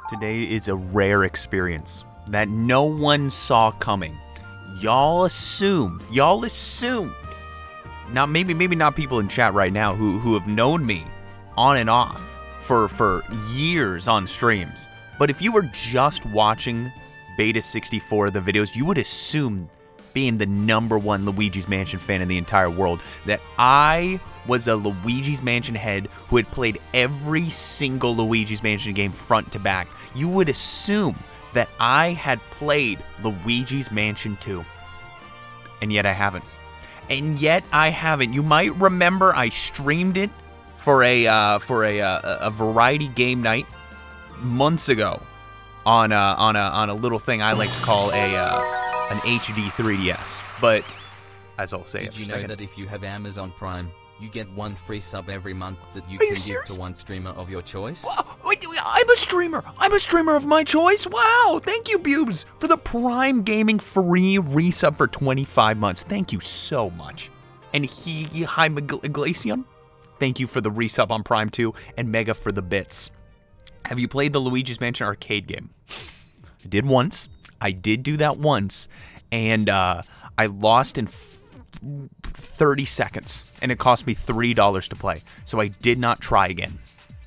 Today is a rare experience that no one saw coming. Y'all assume, now maybe not people in chat right now who have known me on and off for years on streams. But if you were just watching Beta 64, the videos, you would assume, being the #1 Luigi's Mansion fan in the entire world, that I was a Luigi's Mansion head who had played every single Luigi's Mansion game front to back. You would assume that I had played Luigi's Mansion 2. And yet I haven't. You might remember I streamed it for a variety game night months ago on a little thing I like to call an HD 3DS. But as I'll say, did you know that if you have Amazon Prime, you get 1 free sub every month that you Are you can serious? give to one streamer of your choice? Wait, I'm a streamer. I'm a streamer of my choice. Wow, thank you, Bubes, for the Prime Gaming free resub for 25 months. Thank you so much. And hi, Glacian, thank you for the resub on Prime 2, and Mega for the bits. Have you played the Luigi's Mansion arcade game? I did once. I did do that once, and I lost in 30 seconds, and it cost me $3 to play. So I did not try again.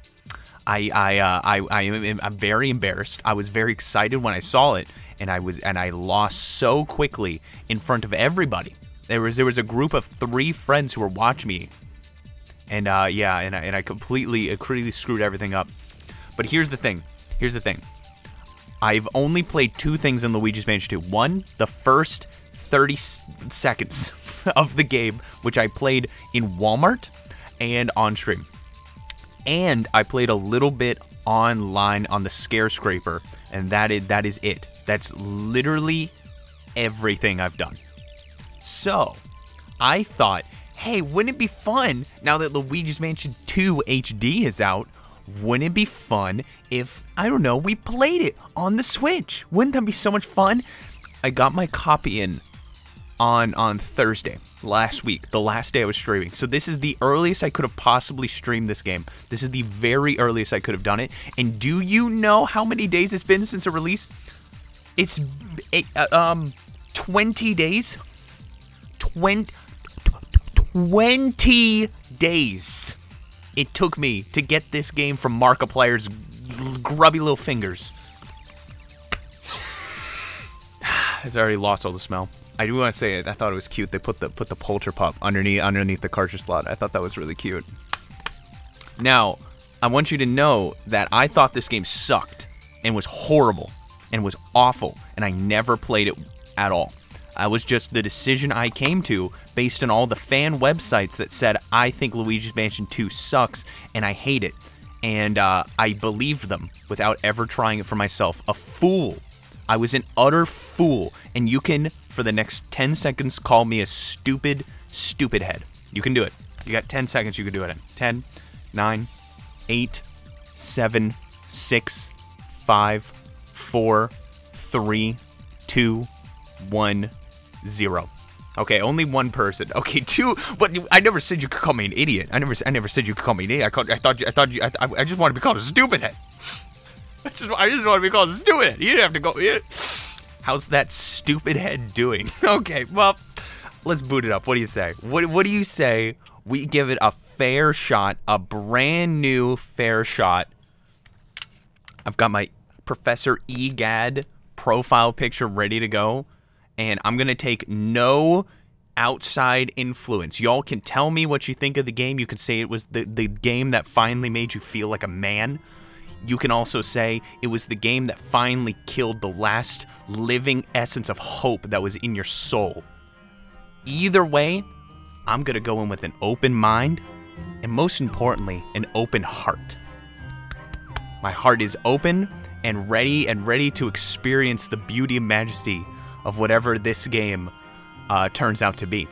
I'm very embarrassed. I was very excited when I saw it, and I lost so quickly in front of everybody. There was a group of 3 friends who were watching me, and I completely screwed everything up. But here's the thing. I've only played 2 things in Luigi's Mansion 2. One, the first 30 seconds of the game, which I played in Walmart and on stream. And I played a little bit online on the Scare Scraper, and that is it. That's literally everything I've done. So, I thought, hey, wouldn't it be fun, now that Luigi's Mansion 2 HD is out, wouldn't it be fun if, I don't know, we played it on the Switch? Wouldn't that be so much fun? I got my copy in on Thursday, last week, the last day I was streaming. So this is the earliest I could have possibly streamed this game. This is the very earliest I could have done it. And do you know how many days it's been since it released? It's 20 days. 20 days it took me to get this game from Markiplier's grubby little fingers. Has already lost all the smell. I do want to say it. I thought it was cute. They put the Polter Pup underneath the cartridge slot. I thought that was really cute. Now, I want you to know that I thought this game sucked and was horrible and was awful, and I never played it at all. I was just the decision I came to based on all the fan websites that said, I think Luigi's Mansion 2 sucks and I hate it. And I believed them without ever trying it for myself. A fool. I was an utter fool. And you can, for the next 10 seconds, call me a stupid head. You can do it. You got 10 seconds, you can do it in. 10, 9, 8, 7, 6, 5, 4, 3, 2, 1, 0. Okay, only one person. Okay, 2. But I never said you could call me an idiot. I never said you could call me an idiot. I just want to be called a stupid head. I just want to be called a stupid head. You didn't have to go. How's that stupid head doing? Okay, well, let's boot it up. What do you say? What do you say? We give it a fair shot, a brand new fair shot. I've got my Professor EGAD profile picture ready to go. And I'm going to take no outside influence. Y'all can tell me what you think of the game. You can say it was the game that finally made you feel like a man. You can also say it was the game that finally killed the last living essence of hope that was in your soul. Either way, I'm going to go in with an open mind and, most importantly, an open heart. My heart is open and ready to experience the beauty and majesty of whatever this game turns out to be.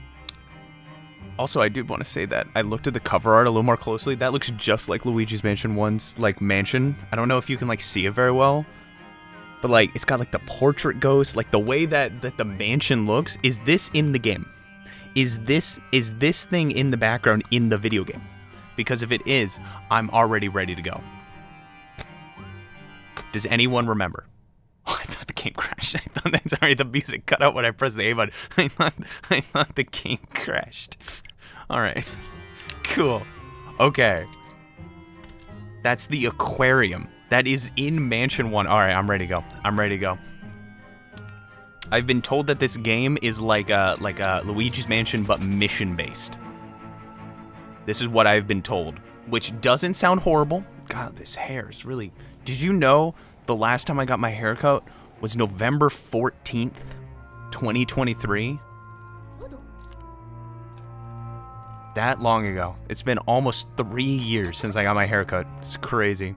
Also, I did want to say that I looked at the cover art a little more closely. That looks just like Luigi's Mansion 1's, like, mansion. I don't know if you can, like, see it very well. But, like, it's got, like, the portrait ghost. Like, the way that the mansion looks. Is this in the game? Is this thing in the background in the video game? Because if it is, I'm already ready to go. Does anyone remember? Oh, I thought the game crashed. I thought that, sorry, the music cut out when I pressed the A button. I thought the game crashed. All right. Cool. Okay. That's the aquarium. That is in Mansion 1. All right, I'm ready to go. I'm ready to go. I've been told that this game is like a Luigi's Mansion, but mission-based. This is what I've been told, which doesn't sound horrible. God, this hair is really... Did you know the last time I got my haircut was November 14th, 2023? That long ago. It's been almost 3 years since I got my haircut. It's crazy.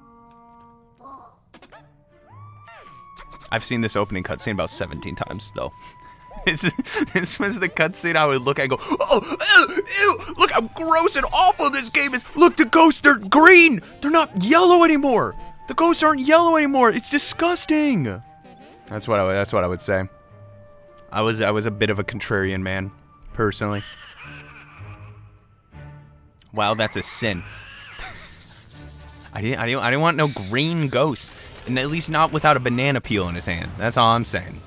I've seen this opening cutscene about 17 times, though. This was the cutscene I would look at and go, oh, ew, look how gross and awful this game is. Look, the ghosts are green. They're not yellow anymore. The ghosts aren't yellow anymore. It's disgusting. That's what I would say. I was a bit of a contrarian man, personally. Wow, that's a sin. I didn't want no green ghost, and at least not without a banana peel in his hand. That's all I'm saying.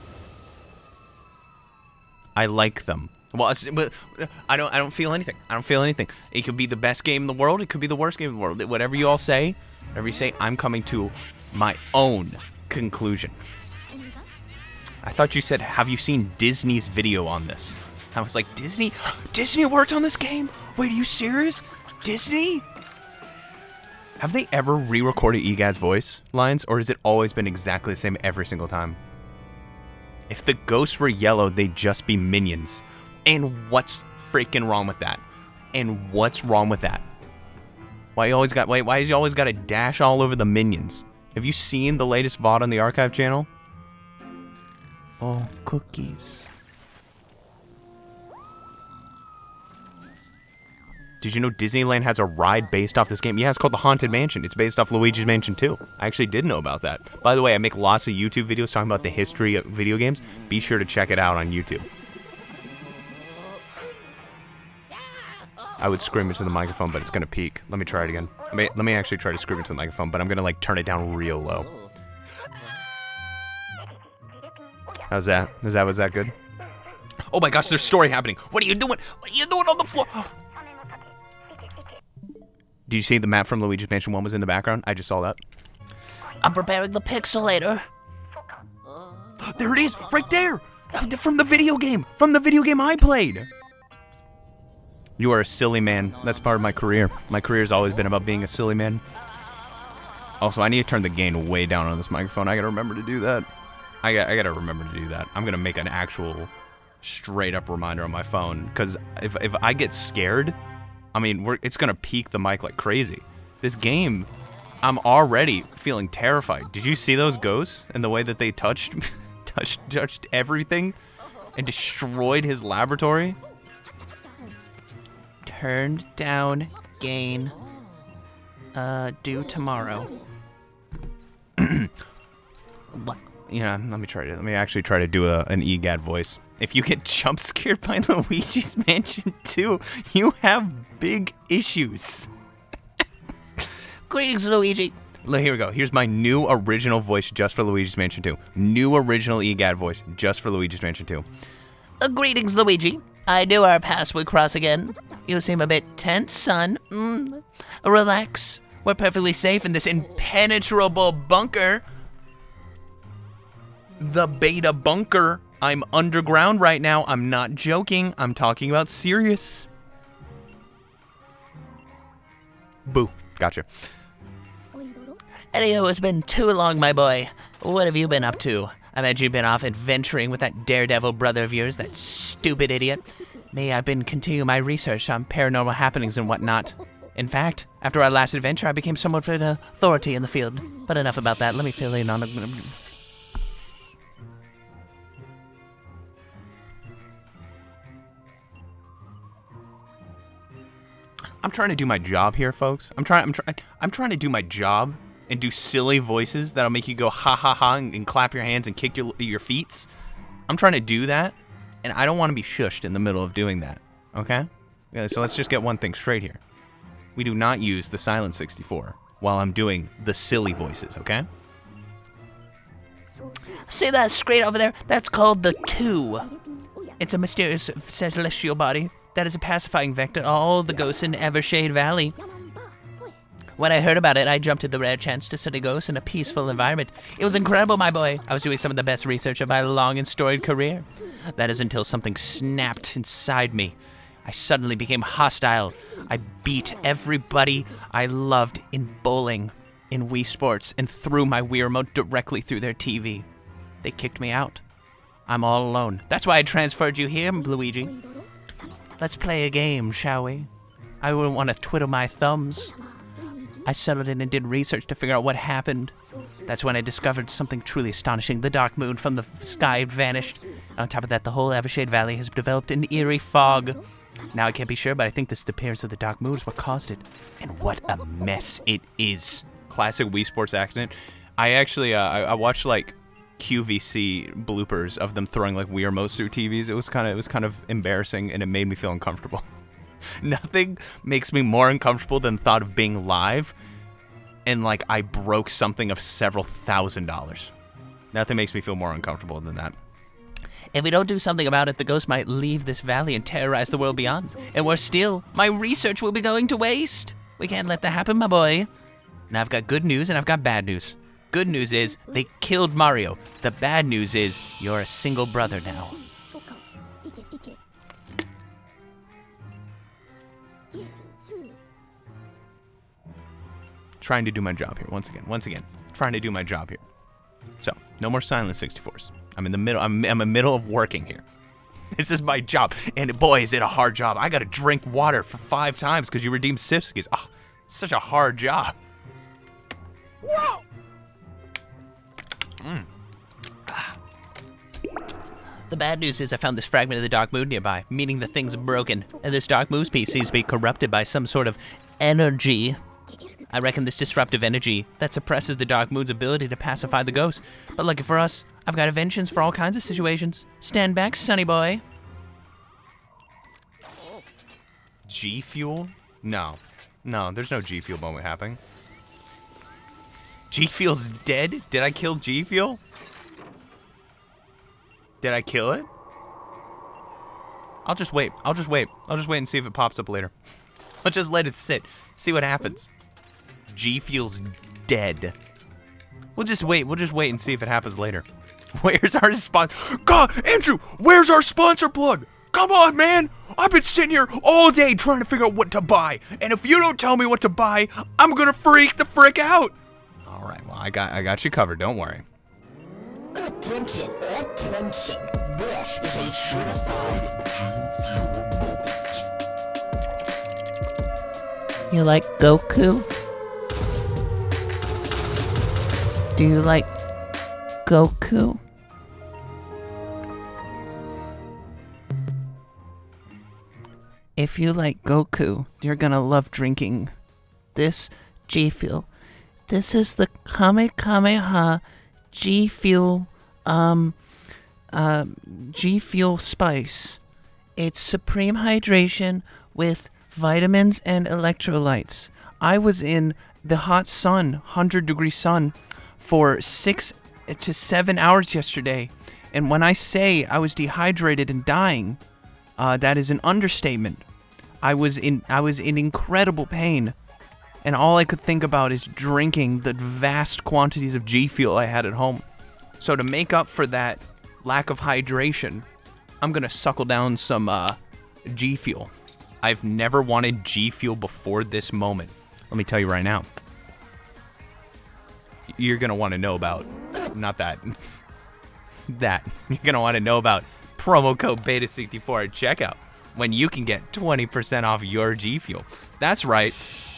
I like them. Well, but I don't feel anything. I don't feel anything. It could be the best game in the world. It could be the worst game in the world. Whatever you all say, whatever you say, I'm coming to my own conclusion. I thought you said, have you seen Disney's video on this? I was like, Disney? Disney worked on this game? Wait, are you serious? Disney? Have they ever re-recorded EGAD's voice lines, or has it always been exactly the same every single time? If the ghosts were yellow, they'd just be minions. And what's freaking wrong with that? And what's wrong with that? Why you always got to dash all over the minions? Have you seen the latest VOD on the archive channel? Oh, cookies. Did you know Disneyland has a ride based off this game? Yeah, it's called the Haunted Mansion. It's based off Luigi's Mansion 2. I actually did know about that. By the way, I make lots of YouTube videos talking about the history of video games. Be sure to check it out on YouTube. I would scream into the microphone, but it's gonna peak. Let me try it again. Let me actually try to scream into the microphone, but I'm gonna like turn it down real low. How's that? Was that good? Oh my gosh, there's story happening. What are you doing? What are you doing on the floor? Did you see the map from Luigi's Mansion 1 was in the background? I just saw that. I'm preparing the pixelator. There it is, right there! From the video game! From the video game I played! You are a silly man. That's part of my career. My career's always been about being a silly man. Also, I need to turn the gain way down on this microphone. I gotta remember to do that. I gotta remember to do that. I'm gonna make an actual straight up reminder on my phone, because if I get scared, I mean, it's gonna peak the mic like crazy. This game, I'm already feeling terrified. Did you see those ghosts and the way that they touched everything and destroyed his laboratory? Turned down gain. Due tomorrow. What? Yeah, let me actually try to do an EGAD voice. If you get jump scared by Luigi's Mansion 2, you have big issues. Greetings, Luigi. Here we go. Here's my new original voice just for Luigi's Mansion 2. New original EGAD voice just for Luigi's Mansion 2. Greetings, Luigi. I knew our paths would cross again. You seem a bit tense, son. Relax. We're perfectly safe in this impenetrable bunker. The beta bunker. I'm underground right now. I'm not joking. I'm talking about serious. Boo. Gotcha. Anyhow, it's been too long, my boy. What have you been up to? I imagine you've been off adventuring with that daredevil brother of yours, that stupid idiot. Me, I've been continuing my research on paranormal happenings and whatnot. In fact, after our last adventure, I became somewhat of an authority in the field. But enough about that. Let me fill in on the... I'm trying to do my job here, folks. I'm trying to do my job and do silly voices that'll make you go ha ha ha and clap your hands and kick your feet. I'm trying to do that, and I don't want to be shushed in the middle of doing that. Okay? Yeah, so let's just get one thing straight here. We do not use the Silent 64 while I'm doing the silly voices, okay? See that screen over there? That's called the 2. It's a mysterious celestial body that is a pacifying vector to all the ghosts in Evershade Valley. When I heard about it, I jumped at the rare chance to study ghosts in a peaceful environment. It was incredible, my boy. I was doing some of the best research of my long and storied career. That is until something snapped inside me. I suddenly became hostile. I beat everybody I loved in bowling, in Wii Sports, and threw my Wii remote directly through their TV. They kicked me out. I'm all alone. That's why I transferred you here, Luigi. Let's play a game, shall we? I wouldn't want to twiddle my thumbs. I settled in and did research to figure out what happened. That's when I discovered something truly astonishing. The dark moon from the sky vanished. On top of that, the whole Evershade Valley has developed an eerie fog. Now I can't be sure, but I think this appearance of the dark moon is what caused it. And what a mess it is. Classic Wii Sports accident. I actually, I watched like QVC bloopers of them throwing like Wii remotes through TVs. It was kind of embarrassing, and it made me feel uncomfortable. Nothing makes me more uncomfortable than the thought of being live and like I broke something of several $1,000s. Nothing makes me feel more uncomfortable than that. If we don't do something about it, the ghost might leave this valley and terrorize the world beyond. And worse still, my research will be going to waste. We can't let that happen, my boy. Now I've got good news and I've got bad news. Good news is they killed Mario. The bad news is you're a single brother now. Trying to do my job here once again. Trying to do my job here. So, no more Silent 64s. I'm in the middle. I'm in the middle of working here. This is my job, and boy, is it a hard job. I gotta drink water for 5 times because you redeemed Sipskis. Oh, it's such a hard job. Whoa. The bad news is I found this fragment of the Dark Moon nearby, meaning the thing's broken, and this Dark Moon's piece seems to be corrupted by some sort of energy. I reckon this disruptive energy that suppresses the Dark Moon's ability to pacify the ghosts. But lucky for us, I've got inventions for all kinds of situations. Stand back, sonny boy. G Fuel? No, there's no G Fuel moment happening. G Fuel's dead? Did I kill G Fuel? Did I kill it? I'll just wait and see if it pops up later. I'll just let it sit. See what happens. G Fuel's dead. We'll just wait and see if it happens later. Where's our sponsor? God, Andrew, where's our sponsor plug? Come on, man. I've been sitting here all day trying to figure out what to buy. And if you don't tell me what to buy, I'm gonna freak the frick out. All right, well, I got you covered. Don't worry. Attention, attention. This is a certified G Fuel moment. You like Goku? Do you like Goku? If you like Goku, you're gonna love drinking this G Fuel. This is the Kamehameha G Fuel, G Fuel Spice. It's supreme hydration with vitamins and electrolytes. I was in the hot sun, 100-degree sun, for 6 to 7 hours yesterday. And when I say I was dehydrated and dying, that is an understatement. I was in incredible pain. And all I could think about is drinking the vast quantities of G Fuel I had at home. So to make up for that lack of hydration, I'm gonna suckle down some G Fuel. I've never wanted G Fuel before this moment. Let me tell you right now. You're gonna want to know about, not that, that. You're gonna want to know about promo code Beta64 at checkout when you can get 20% off your G Fuel. That's right.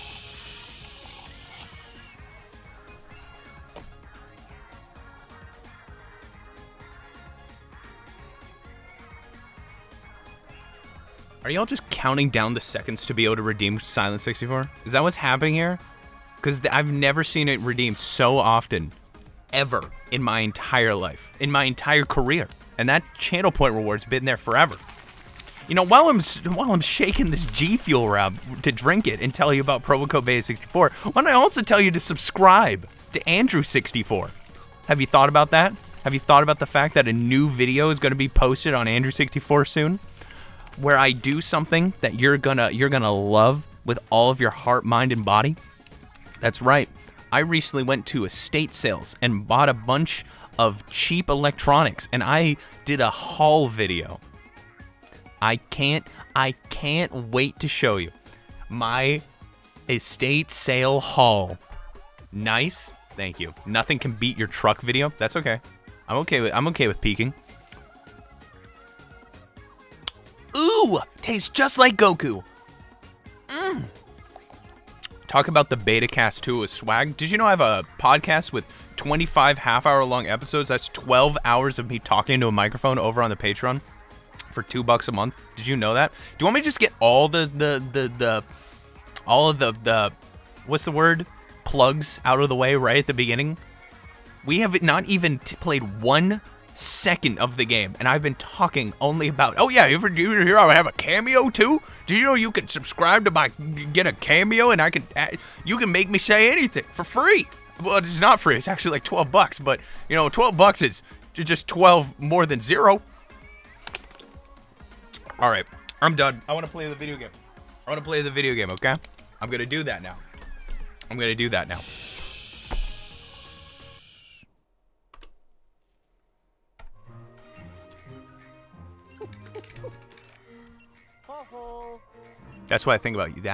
Are y'all just counting down the seconds to be able to redeem Silent 64? Is that what's happening here? Because I've never seen it redeemed so often, ever, in my entire life, in my entire career. And that channel point reward's been there forever. You know, while I'm shaking this G Fuel around to drink it and tell you about promo code Beta64, why don't I also tell you to subscribe to Andrew64? Have you thought about that? Have you thought about the fact that a new video is going to be posted on Andrew64 soon, where I do something that you're gonna love with all of your heart, mind, and body? That's right. I recently went to estate sales and bought a bunch of cheap electronics, and I did a haul video. I can't wait to show you my estate sale haul. Nice. Thank you. Nothing can beat your truck video. That's okay. I'm okay with peeking. Ooh, tastes just like Goku. Talk about the Betacast 2 with swag. Did you know I have a podcast with 25 half-hour-long episodes? That's 12 hours of me talking to a microphone over on the Patreon for $2 a month. Did you know that? Do you want me to just get all the what's the word? Plugs out of the way right at the beginning? We have not even played 1 second of the game, and I've been talking only about, oh yeah, you ever hear I have a cameo too? Do you know you can subscribe to my, get a cameo, and you can make me say anything for free? Well, it's not free, it's actually like $12, but you know, $12 is just 12 more than 0. All right, I'm done. I want to play the video game. Okay? I'm gonna do that now. That's why I think about you.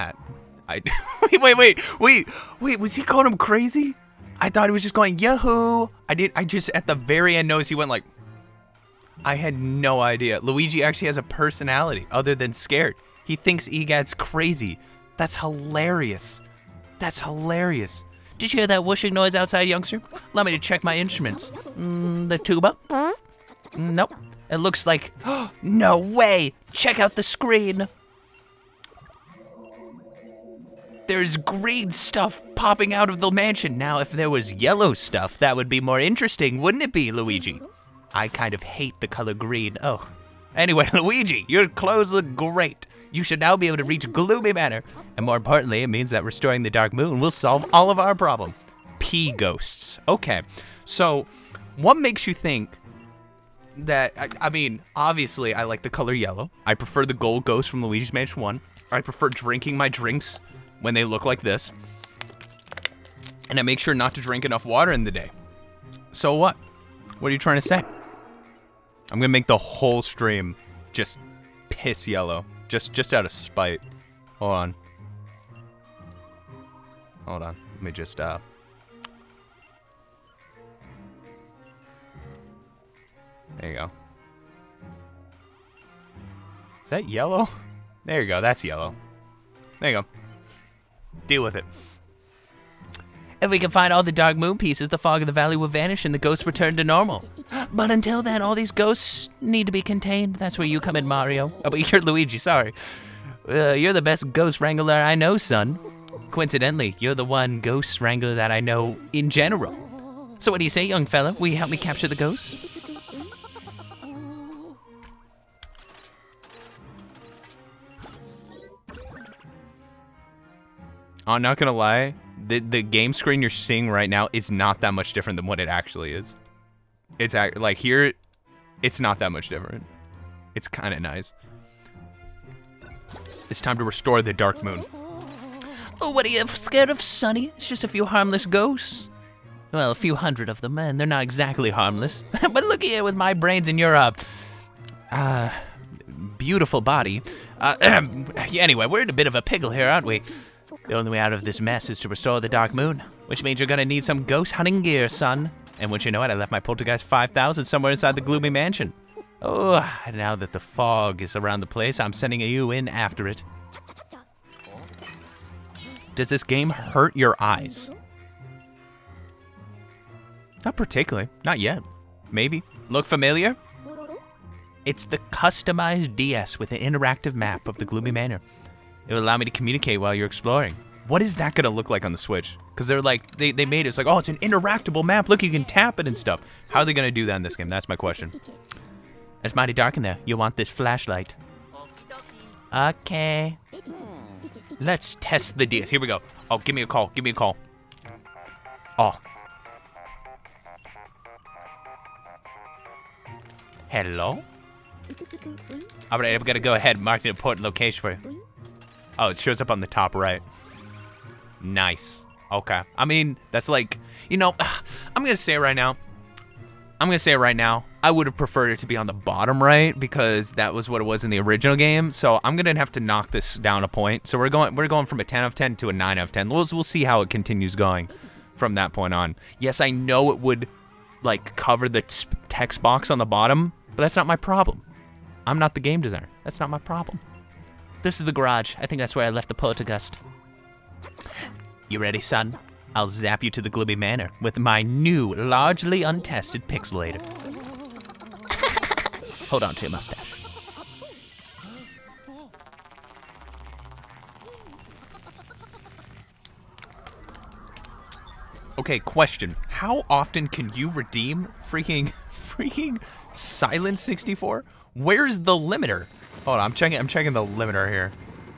Wait, was he calling him crazy? I thought he was just going, Yahoo! I just, at the very end, noticed he went like, I had no idea. Luigi actually has a personality other than scared. He thinks EGAD's crazy. That's hilarious. Did you hear that whooshing noise outside, youngster? Allow me to check my instruments. The tuba? Nope. It looks like, no way! Check out the screen! There's green stuff popping out of the mansion. Now, if there was yellow stuff, that would be more interesting, wouldn't it be, Luigi? I kind of hate the color green. Oh. Anyway, Luigi, your clothes look great. You should now be able to reach Gloomy Manor. And more importantly, it means that restoring the Dark Moon will solve all of our problem. Pea ghosts. Okay. So, what makes you think that, I mean, obviously, I like the color yellow. I prefer the gold ghost from Luigi's Mansion 1. I prefer drinking my drinks when they look like this. And I make sure not to drink enough water in the day. So what? What are you trying to say? I'm gonna make the whole stream just piss yellow. Just out of spite. Hold on. Let me just, There you go. Is that yellow? There you go, that's yellow. There you go. Deal with it. If we can find all the Dark Moon pieces, the fog of the valley will vanish and the ghosts return to normal. But until then, all these ghosts need to be contained. That's where you come in, Mario. Oh, but you're Luigi, sorry. You're the best ghost wrangler I know, son. Coincidentally, you're the one ghost wrangler that I know in general. So what do you say, young fella? Will you help me capture the ghosts? I'm not gonna lie, the game screen you're seeing right now is not that much different than what it actually is. It's like here, it's not that much different. It's kind of nice. It's time to restore the Dark Moon. Oh, what are you scared of, Sonny? It's just a few harmless ghosts. Well, a few hundred of them, and they're not exactly harmless. But look here with my brains and your, beautiful body. Anyway, we're in a bit of a pickle here, aren't we? The only way out of this mess is to restore the Dark Moon, which means you're gonna need some ghost hunting gear, son. And once you know it, I left my Poltergeist 5000 somewhere inside the Gloomy Mansion. Oh, and now that the fog is around the place, I'm sending you in after it. Does this game hurt your eyes? Not particularly. Not yet. Maybe. Look familiar? It's the customized DS with an interactive map of the Gloomy Manor. It will allow me to communicate while you're exploring. What is that gonna look like on the Switch? Because they're like, they made it, it's like, oh, it's an interactable map. Look, you can tap it and stuff. How are they gonna do that in this game? That's my question. It's mighty dark in there. You want this flashlight. Okay. Let's test the DS. Here we go. Oh, give me a call. Give me a call. Oh. Hello? All right, I'm gonna go ahead and mark an important location for you. Oh, it shows up on the top right. Nice. Okay. I mean, that's like, you know, I'm gonna say it right now. I would have preferred it to be on the bottom right because that was what it was in the original game. So I'm gonna have to knock this down a point. So we're going from a 10 out of 10 to a 9 out of 10. We'll see how it continues going from that point on. Yes, I know it would like cover the text box on the bottom, but that's not my problem. I'm not the game designer. That's not my problem. This is the garage. I think that's where I left the poltergust. You ready, son? I'll zap you to the Gloomy Manor with my new, largely untested pixelator. Hold on to your mustache. Okay, question. How often can you redeem freaking Silent 64? Where's the limiter? Hold on, I'm checking the limiter here.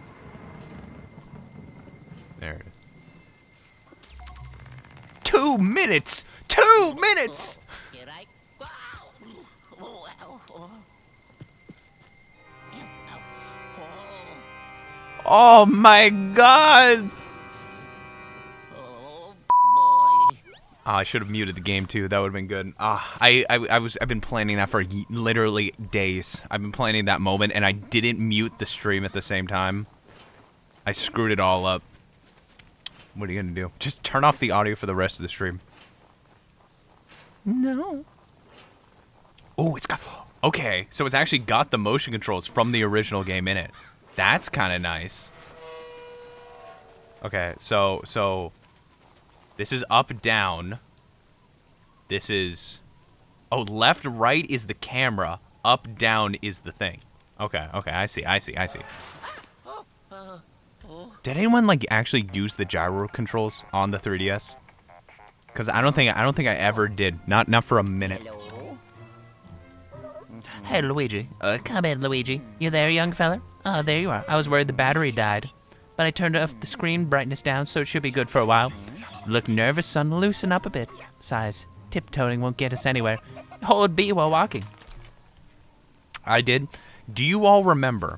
There it is. 2 minutes! 2 minutes! Oh my god! Oh, I should have muted the game too. That would have been good. I've been planning that for literally days. I've been planning that moment, and I didn't mute the stream at the same time. I screwed it all up. What are you gonna do? Just turn off the audio for the rest of the stream. No. Oh, it's got. Okay, so it's actually got the motion controls from the original game in it. That's kind of nice. Okay, so this is up, down. This is... Oh, left, right is the camera. Up, down is the thing. Okay, I see. Did anyone, like, actually use the gyro controls on the 3DS? Because I don't think I ever did. Not for a minute. Hey, Luigi. Come in, Luigi. You there, young fella? Oh, there you are. I was worried the battery died. But I turned off the screen brightness down, so it should be good for a while. Look nervous, son. Loosen up a bit. Besides, tiptoeing won't get us anywhere. Hold B while walking. I did. Do you all remember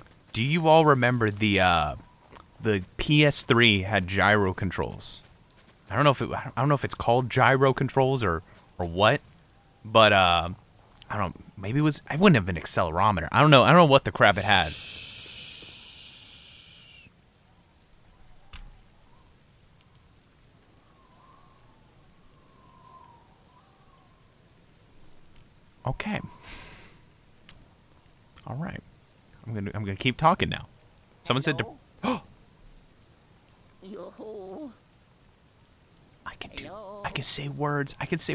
the PS3 had gyro controls? I don't know if it's called gyro controls or what, but I don't know, maybe it wouldn't have been accelerometer. I don't know what the crap it had. Okay. All right. I'm gonna keep talking now. Someone said to. I can say words.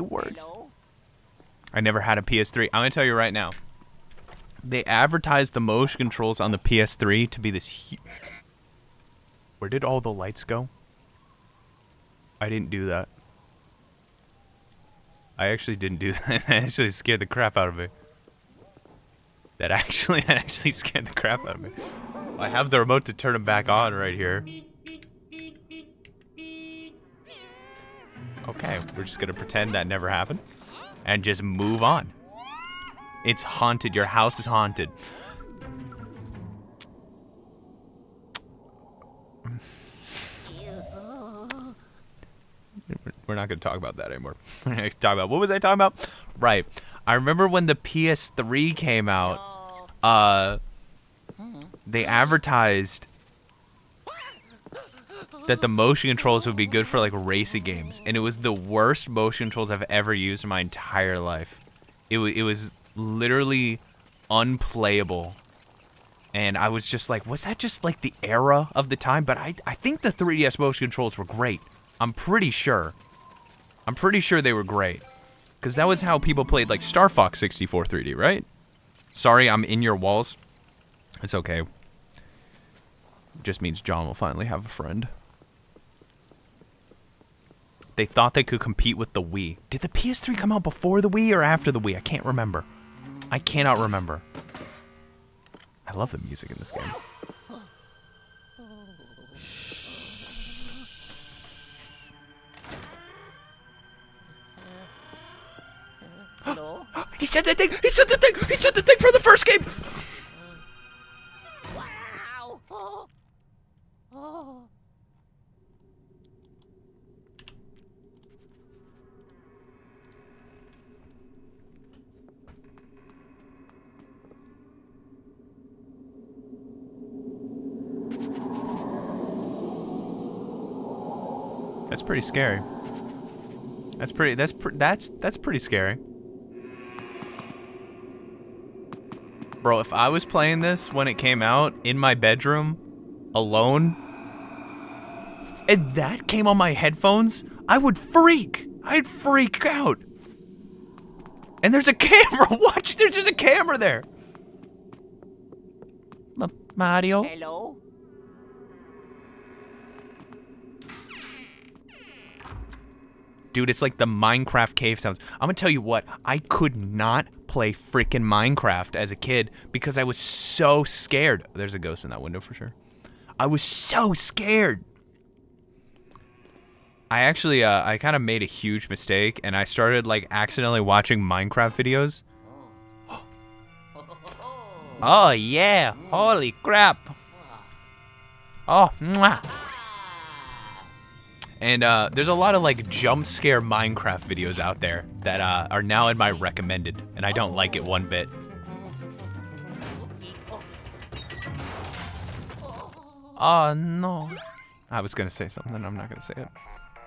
I never had a PS3. I'm gonna tell you right now. They advertised the motion controls on the PS3 to be this. Where did all the lights go? I didn't do that. I actually didn't do that. That actually scared the crap out of me. That actually scared the crap out of me. I have the remote to turn them back on right here. Okay, we're just gonna pretend that never happened and just move on. It's haunted. Your house is haunted. We're not gonna talk about that anymore. We're gonna talk about, what was I talking about? Right. I remember when the PS3 came out, they advertised that the motion controls would be good for like racing games, and it was the worst motion controls I've ever used in my entire life. It was literally unplayable, and I was just like, was that just like the era of the time? But I think the 3DS motion controls were great. I'm pretty sure they were great, because that was how people played like Star Fox 64 3D, right? Sorry, I'm in your walls. It's okay. It just means John will finally have a friend. They thought they could compete with the Wii. Did the PS3 come out before the Wii or after the Wii? I can't remember. I cannot remember. I love the music in this game. He said the thing! He said the thing! He said the thing from the first game! Wow. Oh. Oh. That's pretty scary. That's pretty scary. Bro, if I was playing this when it came out in my bedroom alone and that came on my headphones, I would freak. I'd freak out. And there's a camera. Watch, there's just a camera there. Mario? Hello? Dude, it's like the Minecraft cave sounds. I'm gonna tell you what, I could not play freaking Minecraft as a kid because I was so scared. There's a ghost in that window for sure. I was so scared. I actually, I kind of made a huge mistake and I started like accidentally watching Minecraft videos. Oh, yeah. Holy crap. Oh, mwah. And there's a lot of like jump scare Minecraft videos out there that are now in my recommended, and I don't like it one bit. Oh, no. I was gonna say something, I'm not gonna say it.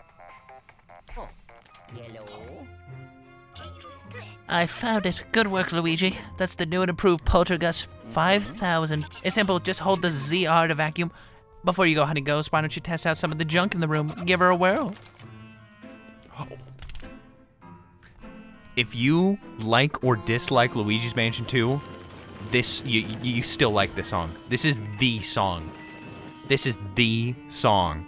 Hello? I found it. Good work, Luigi. That's the new and improved Poltergust 5000. It's simple. Just hold the ZR to vacuum. Before you go, honey ghost, why don't you test out some of the junk in the room? Give her a whirl. If you like or dislike Luigi's Mansion 2, this you still like this song. This is the song. This is the song.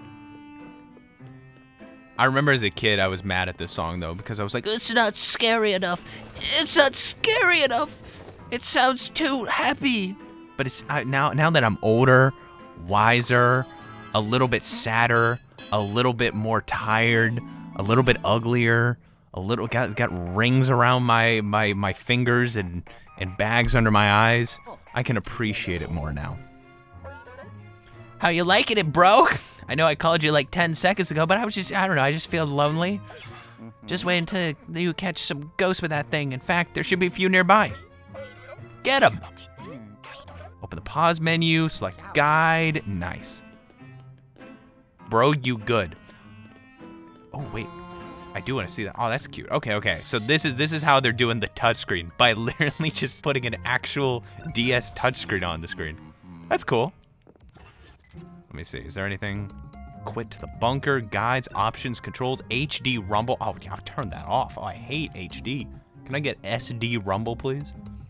I remember as a kid I was mad at this song though because I was like, It's not scary enough. It's not scary enough. It sounds too happy. but it's now that I'm older, wiser, a little bit sadder, a little bit more tired, a little bit uglier, a little got rings around my fingers and bags under my eyes. I can appreciate it more now. How you liking it, bro? I know I called you like 10 seconds ago, but I don't know, I just feel lonely. Just wait until you catch some ghosts with that thing. In fact, there should be a few nearby. Get them. Open the pause menu, select guide, nice. Bro, you good. Oh wait, I do want to see that. Oh, that's cute. Okay. So this is how they're doing the touchscreen, by literally just putting an actual DS touchscreen on the screen. That's cool. Let me see, is there anything? Quit to the bunker, guides, options, controls, HD rumble. Oh yeah, turn that off. Oh, I hate HD. Can I get SD rumble, please?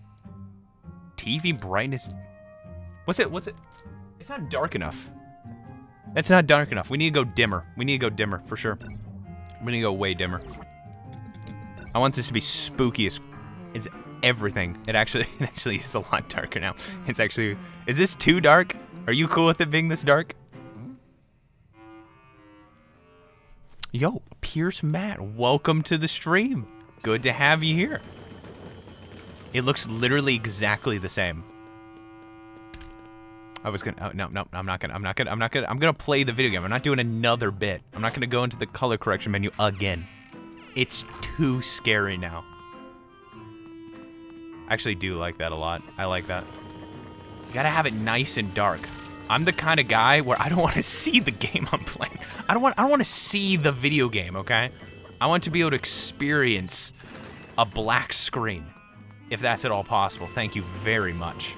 TV brightness. What's it? It's not dark enough. It's not dark enough. We need to go dimmer. We need to go dimmer for sure. We need to go way dimmer. I want this to be spooky as it's everything. It actually is a lot darker now. It's actually, is this too dark? Are you cool with it being this dark? Yo, Pierce Matt, welcome to the stream. Good to have you here. It looks literally exactly the same. I was gonna, oh, no, I'm gonna play the video game. I'm not doing another bit. I'm not gonna go into the color correction menu again. It's too scary now. I actually do like that a lot. I like that. You gotta have it nice and dark. I'm the kind of guy where I don't want to see the game I'm playing. I don't want to see the video game, okay? I want to be able to experience a black screen, if that's at all possible. Thank you very much.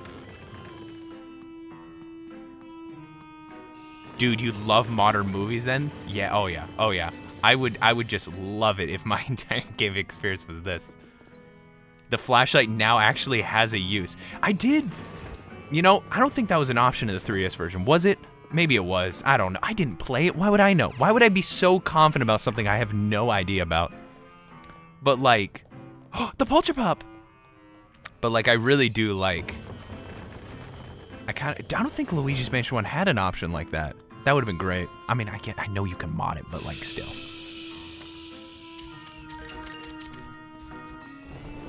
Dude, you love modern movies then? Yeah, oh yeah. I would just love it if my entire game experience was this. The flashlight now actually has a use. I did. You know, I don't think that was an option in the 3DS version. Was it? Maybe it was. I don't know. I didn't play it. Why would I know? Why would I be so confident about something I have no idea about? But like, the Polterpup. But like, I really do like. I don't think Luigi's Mansion 1 had an option like that. That would have been great. I mean, I know you can mod it, but like still.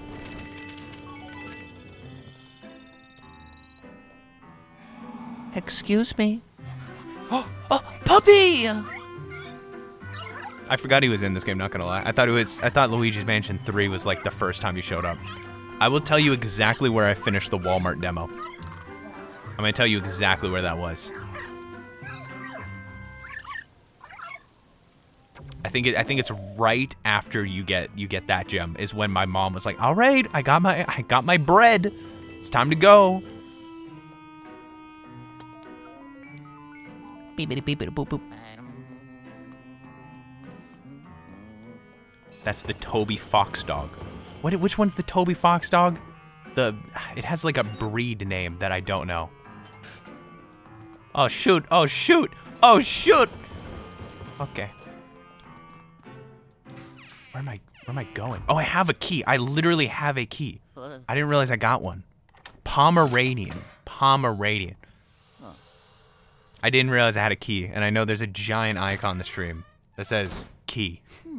Excuse me? Oh, puppy! I forgot he was in this game, not gonna lie. I thought Luigi's Mansion 3 was like the first time he showed up. I will tell you exactly where I finished the Walmart demo. I'm gonna tell you exactly where that was. I think it's right after you get that gem is when my mom was like, "All right, I got my bread. It's time to go." Beepity beepity boop boop. That's the Toby Fox dog. Which one's the Toby Fox dog? It has like a breed name that I don't know. Oh shoot! Oh shoot! Oh shoot! Okay. Where am I going? Oh, I have a key. I literally have a key. I didn't realize I got one. Pomeranian. Pomeranian. I didn't realize I had a key, and I know there's a giant icon on the stream that says key.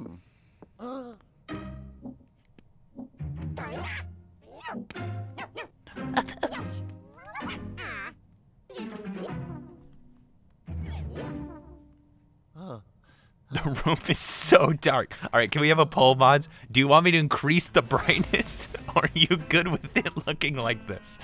The room is so dark. All right, can we have a poll, mods? Do you want me to increase the brightness, or are you good with it looking like this?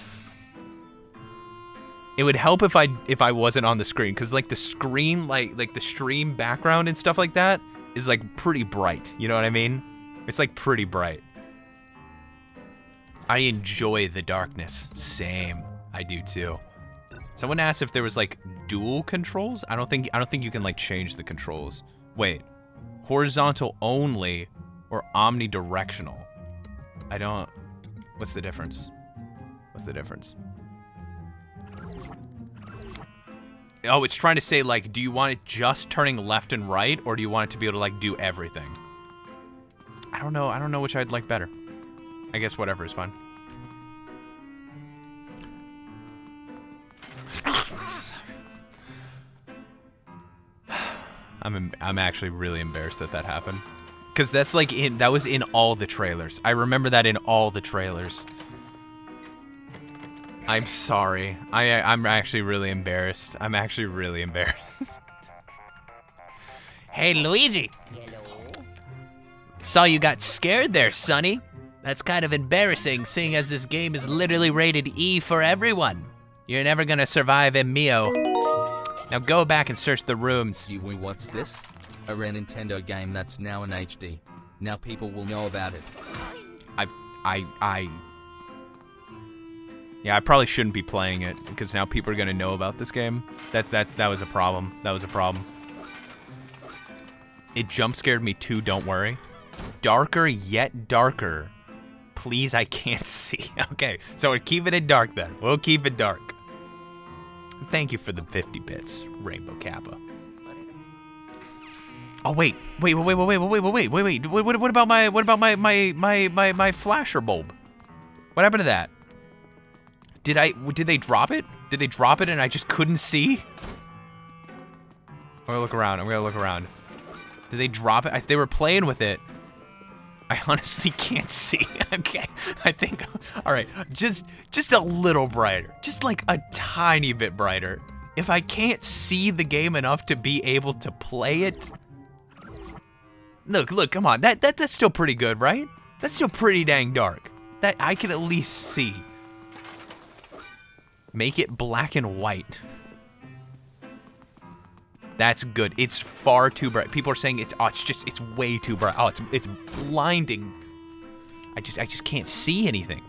It would help if I wasn't on the screen, because like the screen, like the stream background and stuff like that is like pretty bright. You know what I mean? It's like pretty bright. I enjoy the darkness. Same. I do too. Someone asked if there was like dual controls. I don't think you can like change the controls. Wait, horizontal only or omnidirectional? I don't. What's the difference? What's the difference? Oh, it's trying to say like, do you want it just turning left and right, or do you want it to be able to like do everything? I don't know. I don't know which I'd like better. I guess whatever is fine. I'm actually really embarrassed that happened, because that's like that was in all the trailers. I remember that in all the trailers. I'm sorry. I'm actually really embarrassed. I'm actually really embarrassed. Hey, Luigi. Hello? Saw you got scared there, Sonny. That's kind of embarrassing, seeing as this game is literally rated E for everyone. You're never gonna survive in Mio. Now go back and search the rooms. What's this? A rare Nintendo game that's now in HD. Now people will know about it. Yeah, I probably shouldn't be playing it, because now people are gonna know about this game. That was a problem. That was a problem. It jump scared me too, don't worry. Darker yet darker. Please, I can't see. Okay, so we're keeping it dark then. We'll keep it dark. Thank you for the 50 bits, Rainbow Kappa. Oh wait. What about my flasher bulb? What happened to that? Did they drop it? Did they drop it and I just couldn't see? I'm gonna look around. Did they drop it? They were playing with it. I honestly can't see. Okay, I think, all right, just a little brighter. Just like a tiny bit brighter. If I can't see the game enough to be able to play it. Look, come on. That's still pretty good, right? That's still pretty dang dark. That I can at least see. Make it black and white. That's good. It's far too bright. People are saying it's way too bright. Oh, it's blinding. I just can't see anything.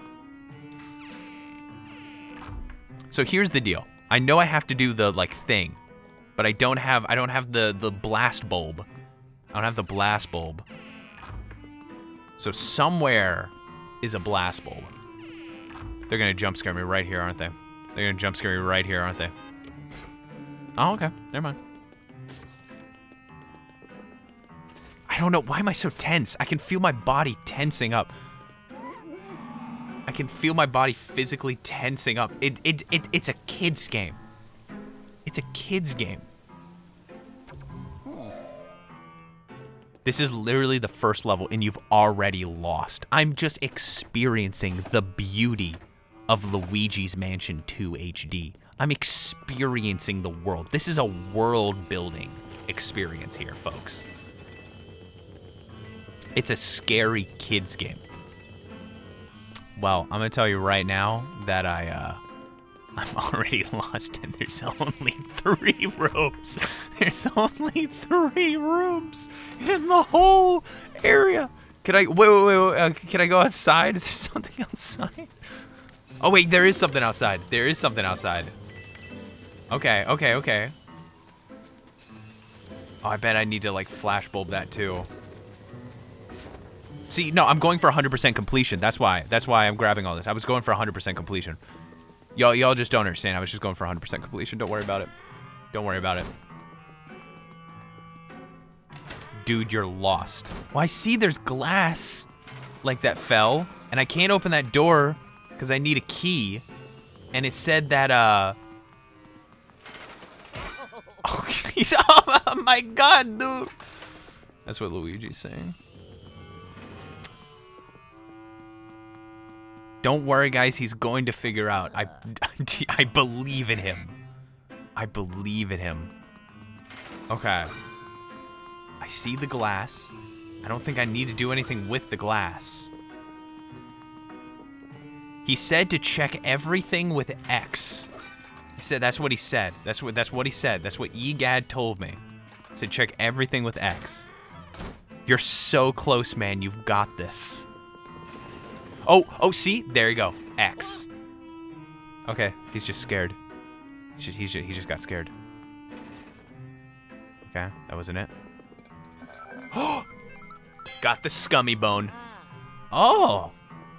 So here's the deal. I know I have to do the like thing, but I don't have the blast bulb. I don't have the blast bulb. So somewhere is a blast bulb. They're gonna jump scare me right here, aren't they? They're gonna jump scare me right here, aren't they? Oh, okay. Never mind. I don't know. Why am I so tense? I can feel my body tensing up. I can feel my body physically tensing up. It's a kid's game. It's a kid's game. This is literally the first level, and you've already lost. I'm just experiencing the beauty of Luigi's Mansion 2 HD. I'm experiencing the world. This is a world-building experience here, folks. It's a scary kids game. Well, I'm gonna tell you right now that I'm already lost and there's only 3 rooms. There's only 3 rooms in the whole area. Can I, wait, can I go outside? Is there something outside? Oh wait, there is something outside. There is something outside. Okay. Oh, I bet I need to like flashbulb that too. See, no, I'm going for 100% completion. That's why I'm grabbing all this. I was going for 100% completion. Y'all just don't understand. I was just going for 100% completion. Don't worry about it. Don't worry about it. Dude, you're lost. Well, I see there's glass like that fell, and I can't open that door because I need a key. And it said that, oh my God, dude. That's what Luigi's saying. Don't worry, guys. He's going to figure out. I believe in him. I believe in him. Okay. I see the glass. I don't think I need to do anything with the glass. He said to check everything with X. He said that's what he said. That's what he said. That's what EGAD told me. He said check everything with X. You're so close, man. You've got this. Oh, see? There you go. X. Okay, he's just scared. He just got scared. Okay, that wasn't it. Got the scummy bone. Oh.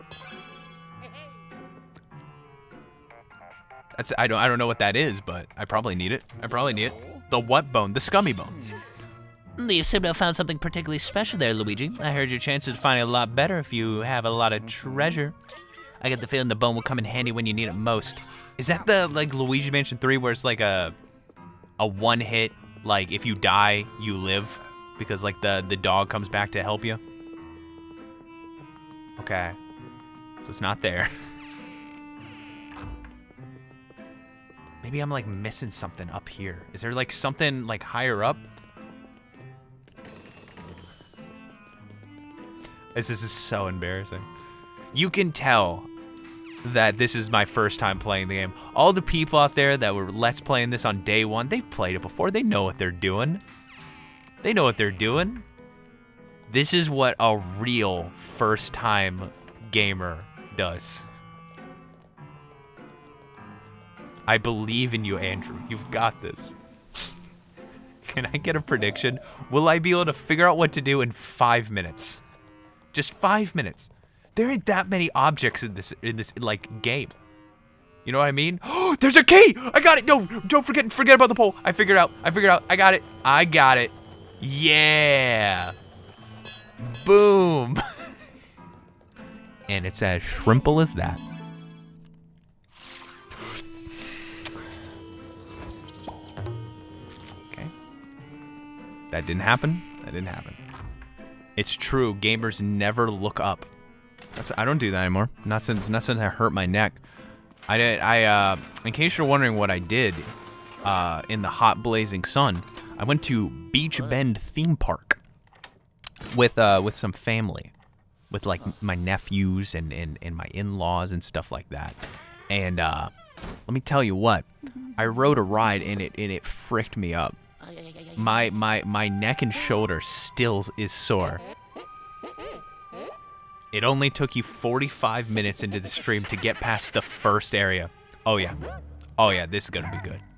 That's I don't know what that is, but I probably need it. I probably need it. The what bone? The scummy bone. You seem to have found something particularly special there, Luigi. I heard your chances of finding a lot better if you have a lot of treasure. I get the feeling the bone will come in handy when you need it most. Is that the like Luigi Mansion 3 where it's like a one hit, like if you die, you live? Because like the dog comes back to help you? Okay. So it's not there. Maybe I'm like missing something up here. Is there like something like higher up? This is so embarrassing. You can tell that this is my first time playing the game. All the people out there that were Let's Playing this on day 1, they've played it before. They know what they're doing. They know what they're doing. This is what a real first-time gamer does. I believe in you, Andrew. You've got this. Can I get a prediction? Will I be able to figure out what to do in 5 minutes? Just 5 minutes. There ain't that many objects in this like game. You know what I mean? Oh, there's a key! I got it! No, don't forget about the pole. I figured out. I got it. I got it. Yeah. Boom. And it's as shrimple as that. Okay. That didn't happen. That didn't happen. It's true. Gamers never look up. I don't do that anymore. Not since I hurt my neck. In case you're wondering what I did in the hot blazing sun, I went to Beach Bend theme park with some family, with like my nephews and my in-laws and stuff like that. And let me tell you what, I rode a ride and it fricked me up. My neck and shoulder still is sore. It only took you 45 minutes into the stream to get past the first area. Oh yeah. Oh yeah, this is gonna be good.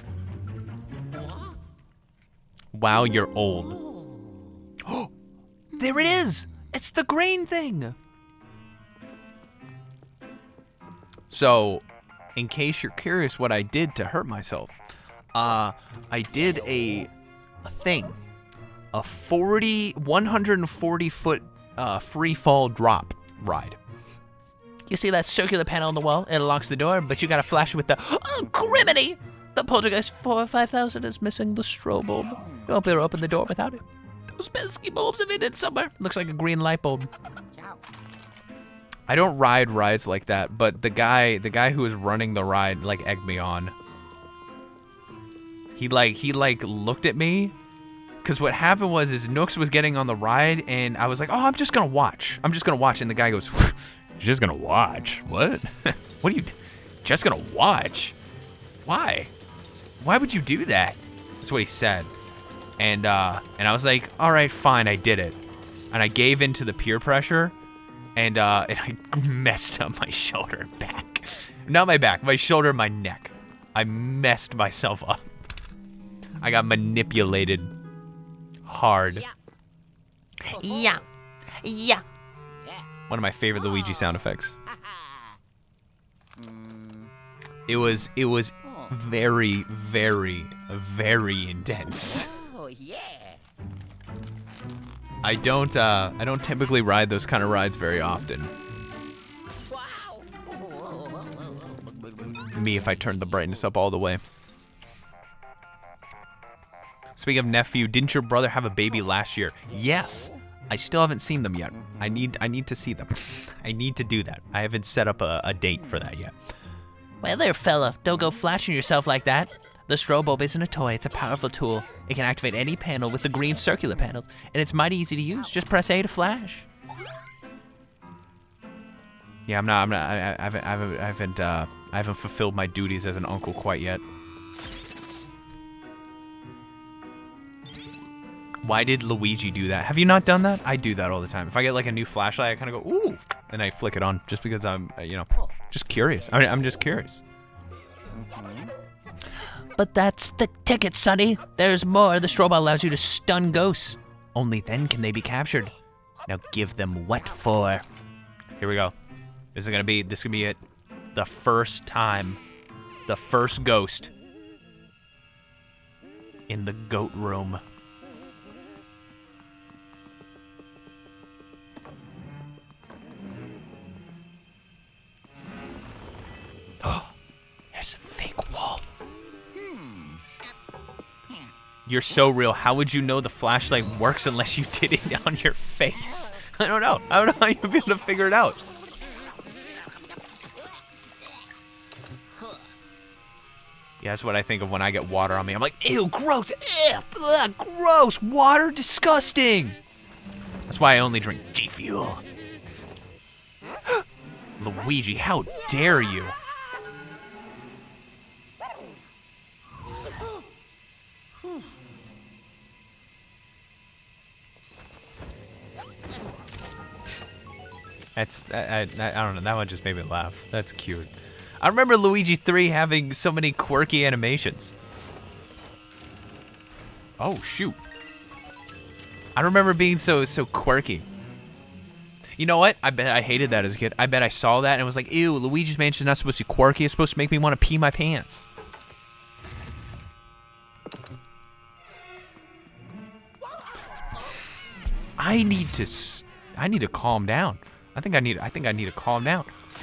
Wow, you're old. Oh, there it is! It's the grain thing! So, in case you're curious what I did to hurt myself, I did a thing. A 140 foot free fall drop ride. You see that circular panel on the wall? It unlocks the door, but you gotta flash it with the criminy! The Poltergeist 5000 is missing the strobe bulb. You won't be able to open the door without it. Those pesky bulbs have hidden somewhere. Looks like a green light bulb. I don't ride rides like that, but the guy who was running the ride like egged me on. He looked at me. Because what happened was Nooks was getting on the ride, and I was like, oh, I'm just going to watch. I'm just going to watch. And the guy goes, you're just going to watch? What? What are you, just going to watch? Why? Why would you do that? That's what he said. And I was like, all right, fine, I did it. And I gave in to the peer pressure, and I messed up my shoulder and back. Not my back, my shoulder and my neck. I messed myself up. I got manipulated hard. Yeah. Yeah. One of my favorite Luigi sound effects. It was very, very, very intense. Oh, yeah. I don't typically ride those kind of rides very often. Wow. Me, if I turned the brightness up all the way. Speaking of nephew, didn't your brother have a baby last year? Yes. I still haven't seen them yet. I need to see them. I need to do that. I haven't set up a date for that yet. Well there, fella, don't go flashing yourself like that. The strobe bulb isn't a toy, it's a powerful tool. It can activate any panel with the green circular panels, and it's mighty easy to use. Just press A to flash. Yeah, I haven't fulfilled my duties as an uncle quite yet. Why did Luigi do that? Have you not done that? I do that all the time. If I get like a new flashlight, I kind of go, ooh, and I flick it on just because I'm, just curious. I mean, I'm just curious. But that's the ticket, Sonny. There's more. The strobe allows you to stun ghosts. Only then can they be captured. Now give them what for? Here we go. This is gonna be it. The first time, the first ghost in the goat room. There's a fake wall. You're so real. How would you know the flashlight works unless you did it on your face? I don't know. I don't know how you'd be able to figure it out. Yeah, that's what I think of when I get water on me. I'm like, ew, gross, ew, ugh, gross, water, disgusting. That's why I only drink G Fuel. Luigi, how dare you? I don't know, that one just made me laugh. That's cute. I remember Luigi 3 having so many quirky animations. Oh, shoot. I remember being so quirky. You know what? I bet I hated that as a kid. I bet I saw that and was like, ew, Luigi's Mansion's not supposed to be quirky. It's supposed to make me want to pee my pants. I need to calm down. I think I need to calm down.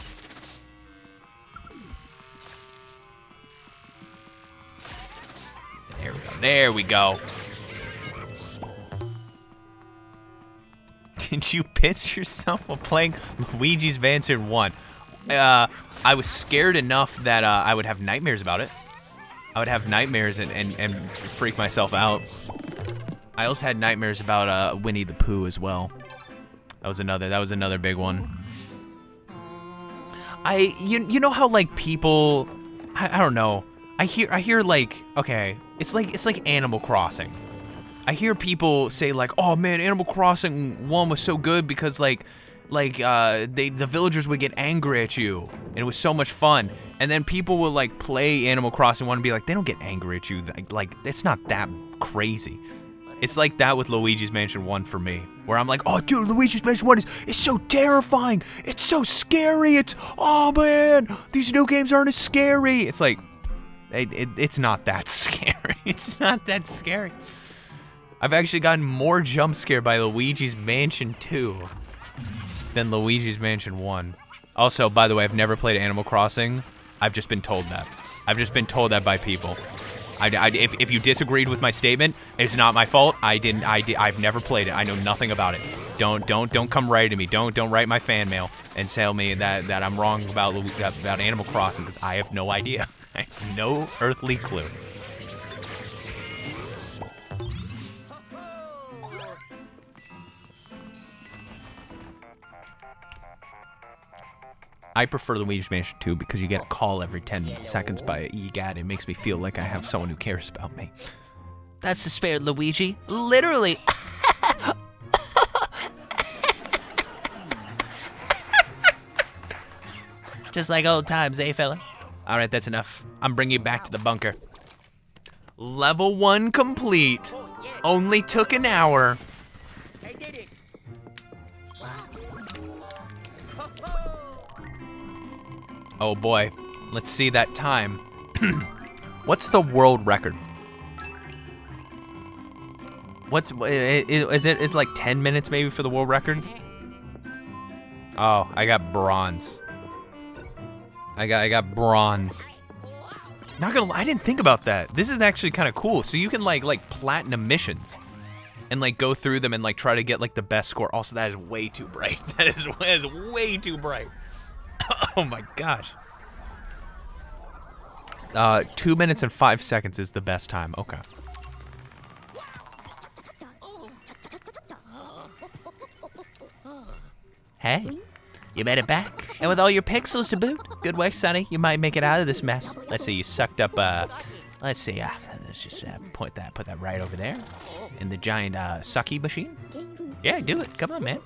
There we go. There we go. Did you piss yourself while playing Luigi's Mansion 1? I was scared enough that I would have nightmares about it. I would have nightmares and freak myself out. I also had nightmares about Winnie the Pooh as well. That was another big one. You know how like people, I don't know. I hear like, okay, it's like Animal Crossing. I hear people say like, oh man, Animal Crossing 1 was so good because the villagers would get angry at you and it was so much fun. And then people will like play Animal Crossing 1 and be like, they don't get angry at you. Like it's not that crazy. It's like that with Luigi's Mansion 1 for me, where I'm like, oh dude, Luigi's Mansion 1 is so terrifying. It's so scary. Oh man, these new games aren't as scary. It's like, it's not that scary. It's not that scary. I've actually gotten more jump scared by Luigi's Mansion 2 than Luigi's Mansion 1. Also, by the way, I've never played Animal Crossing. I've just been told that. I've just been told that by people. If you disagreed with my statement, it's not my fault. I've never played it. I know nothing about it. Don't come writing me. Don't write my fan mail and tell me that I'm wrong about Animal Crossing because I have no idea. I have no earthly clue. I prefer Luigi's Mansion 2 because you get a call every 10 seconds by EGAD. It makes me feel like I have someone who cares about me. That's the spirit, Luigi. Literally. Just like old times, eh, fella? All right, that's enough. I'm bringing you back to the bunker. Level 1 complete. Only took an hour. I did it. Oh boy, let's see that time. What's the world record? Is it like 10 minutes maybe for the world record? Oh, I got bronze. I got bronze. Not gonna lie, I didn't think about that. This is actually kind of cool. So you can like platinum missions and like go through them and like try to get like the best score. Also, that is way too bright. That is way too bright. Oh my gosh. 2 minutes and 5 seconds is the best time. Okay. Hey, you made it back. And with all your pixels to boot. Good work, Sonny. You might make it out of this mess. Let's see, you sucked up, Let's see, let's just put that right over there. In the giant sucky machine. Yeah, do it. Come on, man.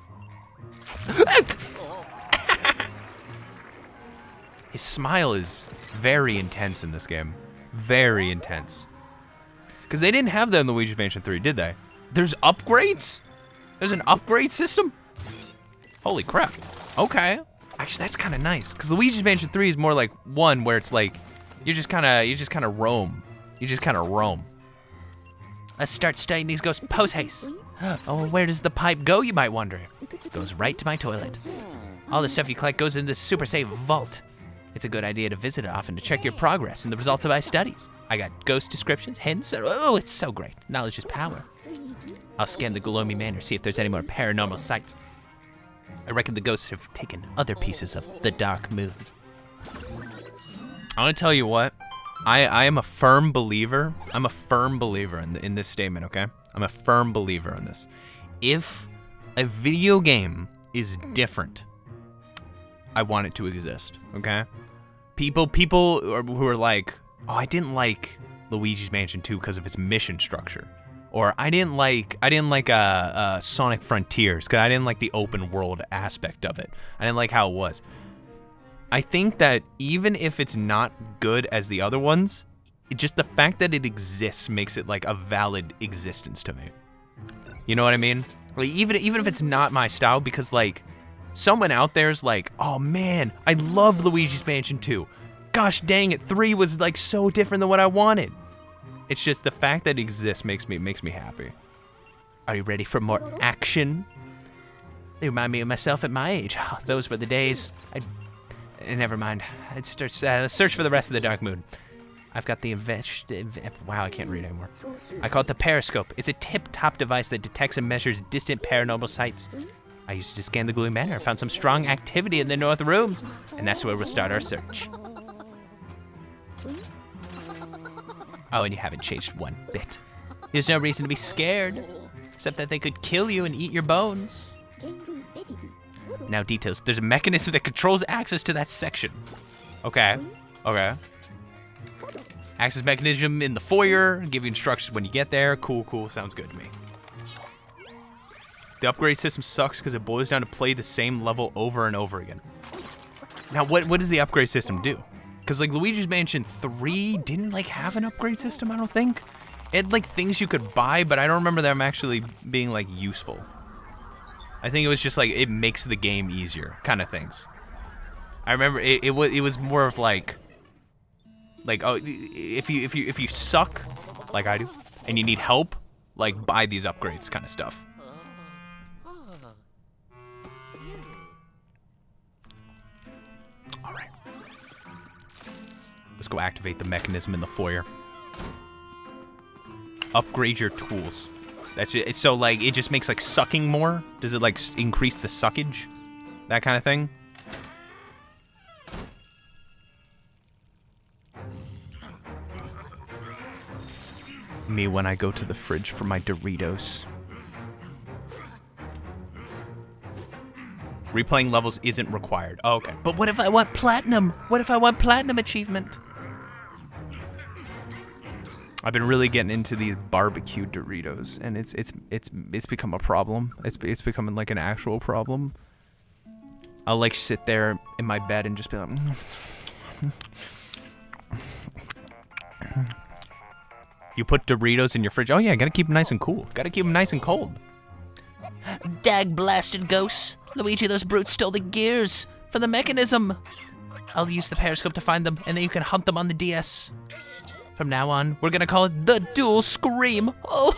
his smile is very intense in this game. Very intense. Because they didn't have that in Luigi's Mansion 3, did they? There's upgrades? There's an upgrade system? Holy crap. Okay. Actually, that's kind of nice. Because Luigi's Mansion 3 is more like 1 where it's like, you just kind of roam. You just kind of roam. Let's start studying these ghosts post-haste. Oh, where does the pipe go, you might wonder? It goes right to my toilet. All the stuff you collect goes in this Super Save vault. It's a good idea to visit it often to check your progress and the results of my studies. I got ghost descriptions, hints, oh, it's so great. Knowledge is power. I'll scan the Gloomy Manor, see if there's any more paranormal sights. I reckon the ghosts have taken other pieces of the Dark Moon. I want to tell you what, I am a firm believer. I'm a firm believer in this statement, okay? I'm a firm believer in this. If a video game is different, I want it to exist, okay? People who are like, oh, I didn't like Luigi's Mansion 2 because of its mission structure. Or I didn't like Sonic Frontiers because I didn't like the open world aspect of it. I didn't like how it was. I think that even if it's not good as the other ones, just the fact that it exists makes it like a valid existence to me. You know what I mean? Like even if it's not my style, because like someone out there's like, oh man, I love Luigi's Mansion 2. Gosh dang it, 3 was like so different than what I wanted. It's just the fact that it exists makes me happy. Are you ready for more action? They remind me of myself at my age. Oh, those were the days. Never mind. Let's search for the rest of the Dark Moon. I've got the wow, I can't read anymore. I call it the Periscope. It's a tip-top device that detects and measures distant paranormal sights. I used it to scan the Gloomy Manor. I found some strong activity in the north rooms, and that's where we'll start our search. Oh, and you haven't changed one bit. There's no reason to be scared, except that they could kill you and eat your bones. Now details. There's a mechanism that controls access to that section. Okay. Okay. Access mechanism in the foyer. Give you instructions when you get there. Cool, cool. Sounds good to me. The upgrade system sucks because it boils down to play the same level over and over again. Now, what does the upgrade system do? Because like Luigi's Mansion 3 didn't like have an upgrade system, I don't think. It had like things you could buy, but I don't remember them actually being like useful. I think it was just like it makes the game easier kind of things. I remember it was more of like oh, if you suck like I do and you need help, like buy these upgrades kind of stuff. All right. Let's go activate the mechanism in the foyer. Upgrade your tools. That's it. So like it just makes like sucking more. Does it like increase the suckage? That kind of thing. Me when I go to the fridge for my Doritos. Replaying levels isn't required. Oh, okay. But what if I want platinum? What if I want platinum achievement? I've been really getting into these barbecue Doritos, and it's become a problem. It's becoming like an actual problem. I'll like sit there in my bed and just be like, You put Doritos in your fridge. Oh yeah, gotta keep them nice and cool. Gotta keep them nice and cold. Dag blasted ghosts. Luigi, those brutes stole the gears for the mechanism. I'll use the periscope to find them, and then you can hunt them on the DS. From now on, we're gonna call it the Dual Scream.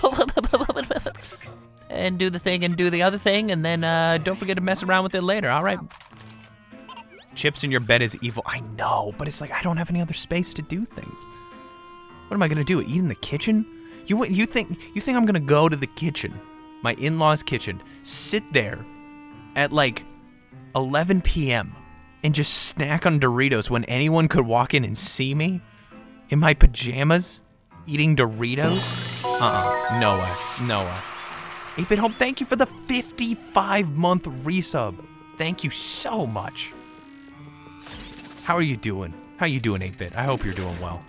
And do the thing and do the other thing, and then don't forget to mess around with it later, all right? Chips in your bed is evil. I know, but it's like I don't have any other space to do things. What am I gonna do? Eat in the kitchen? You think I'm gonna go to the kitchen, my in-laws' kitchen, sit there at like 11 p.m. and just snack on Doritos when anyone could walk in and see me in my pajamas eating Doritos? No way. No way. 8-Bit Home, thank you for the 55-month resub. Thank you so much. How are you doing? How you doing, 8-Bit? I hope you're doing well.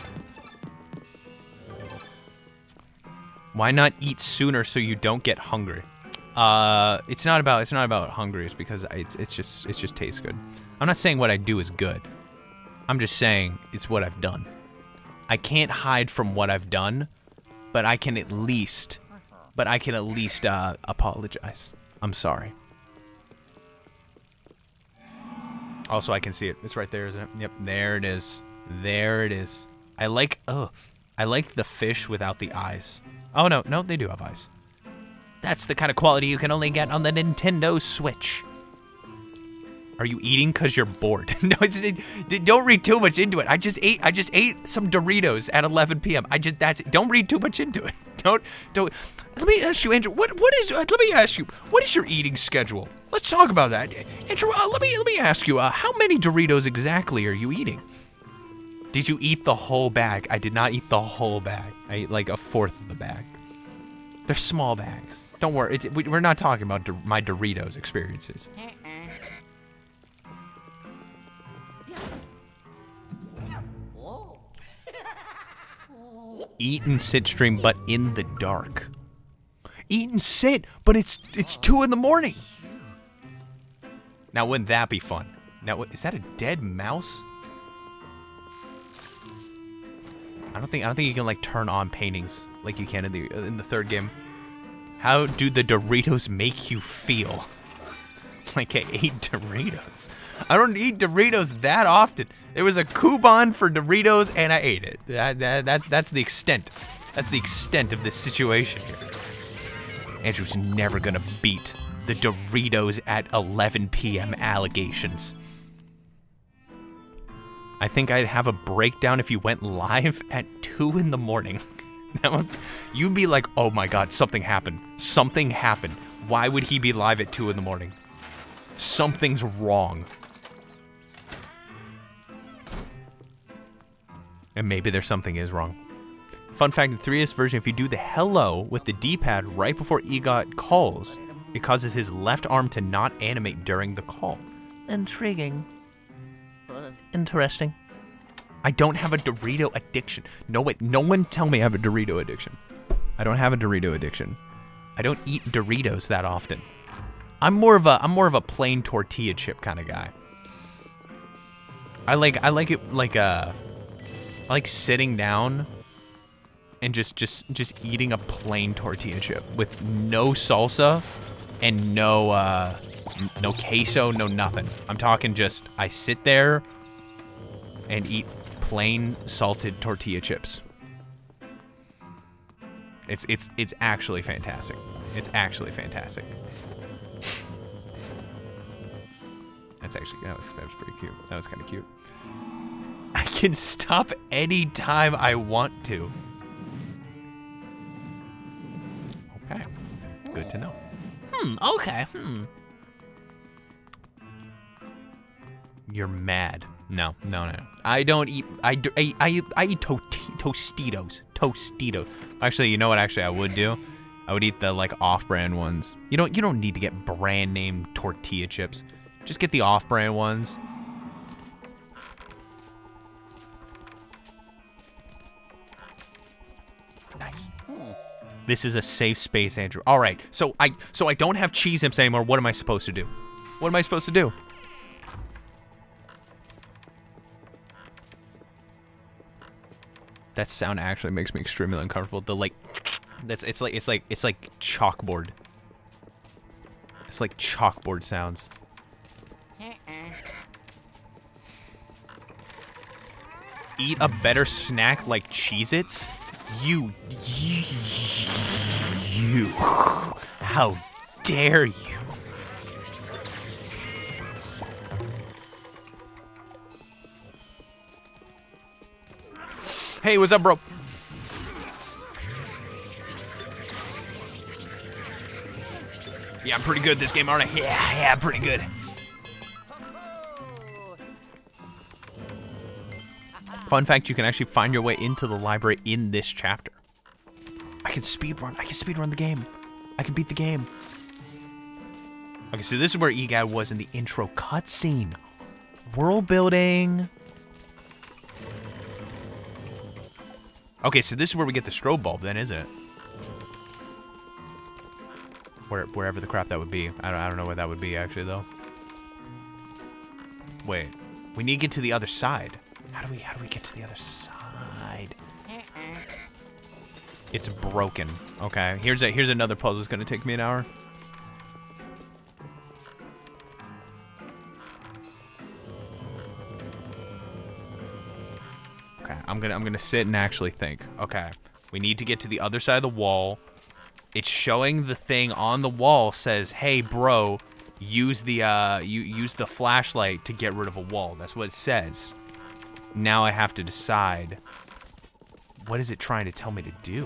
Why not eat sooner so you don't get hungry? It's not about hungry. It's because it just tastes good. I'm not saying what I do is good. I'm just saying it's what I've done. I can't hide from what I've done, but I can at least apologize. I'm sorry. Also, I can see it. It's right there, isn't it? Yep, there it is. There it is. I like the fish without the eyes. Oh, no, they do have eyes. That's the kind of quality you can only get on the Nintendo Switch. Are you eating because you're bored? No, don't read too much into it. I just ate some Doritos at 11 p.m. Don't read too much into it. Don't. Let me ask you, Andrew. Let me ask you, what is your eating schedule? Let's talk about that, Andrew. Let me ask you, how many Doritos exactly are you eating? Did you eat the whole bag? I did not eat the whole bag. I ate like a fourth of the bag. They're small bags. Don't worry. We're not talking about my Doritos experiences. Eat and sit stream, but in the dark. Eat and sit, but it's 2 in the morning. Now, wouldn't that be fun? Now, is that a dead mouse? I don't think you can like turn on paintings like you can in the third game. How do the Doritos make you feel? Like I ate Doritos. I don't eat Doritos that often. There was a coupon for Doritos and I ate it. That's the extent. That's the extent of this situation here. Andrew's never gonna beat the Doritos at 11 p.m. allegations. I think I'd have a breakdown if you went live at 2 in the morning. You'd be like, oh my god, something happened. Something happened. Why would he be live at 2 in the morning? Something's wrong. And maybe there's something is wrong. Fun fact, in the 3DS version, if you do the hello with the D-pad right before EGOT calls, it causes his left arm to not animate during the call. Intriguing. Interesting. I don't have a Dorito addiction. No, wait, no one tell me I have a Dorito addiction. I don't have a Dorito addiction. I don't eat Doritos that often. I'm more of a plain tortilla chip kind of guy. I like it like I like sitting down and just eating a plain tortilla chip with no salsa and no queso, no nothing. I'm talking just I sit there and eat plain salted tortilla chips. It's actually fantastic. It's actually fantastic. That was pretty cute. That was kind of cute. I can stop anytime I want to. Okay. Good to know. Okay. You're mad. No. I don't eat. I eat Tostitos. Tostitos. Actually, you know what? Actually, I would do. I would eat the like off-brand ones. You don't need to get brand name tortilla chips. Just get the off-brand ones. Nice. This is a safe space, Andrew. All right. So I don't have cheese imps anymore. What am I supposed to do? What am I supposed to do? That sound actually makes me extremely uncomfortable. The like, it's like chalkboard. It's like chalkboard sounds. Eat a better snack like Cheez-Its? You. How dare you? Hey, what's up, bro? Yeah, I'm pretty good at this game, aren't I? Yeah, pretty good. Fun fact, you can actually find your way into the library in this chapter. I can speedrun the game. I can beat the game. Okay, so this is where EGAD was in the intro cutscene. World building. Okay, so this is where we get the strobe bulb then, isn't it? Wherever the crap that would be. I don't know where that would be actually though. Wait. We need to get to the other side. How do we get to the other side? It's broken. Okay. Here's another puzzle. It's gonna take me an hour. Okay, I'm gonna sit and actually think. Okay. We need to get to the other side of the wall. It's showing the thing on the wall says, "Hey, bro, use the use the flashlight to get rid of a wall." That's what it says. Now I have to decide, what is it trying to tell me to do?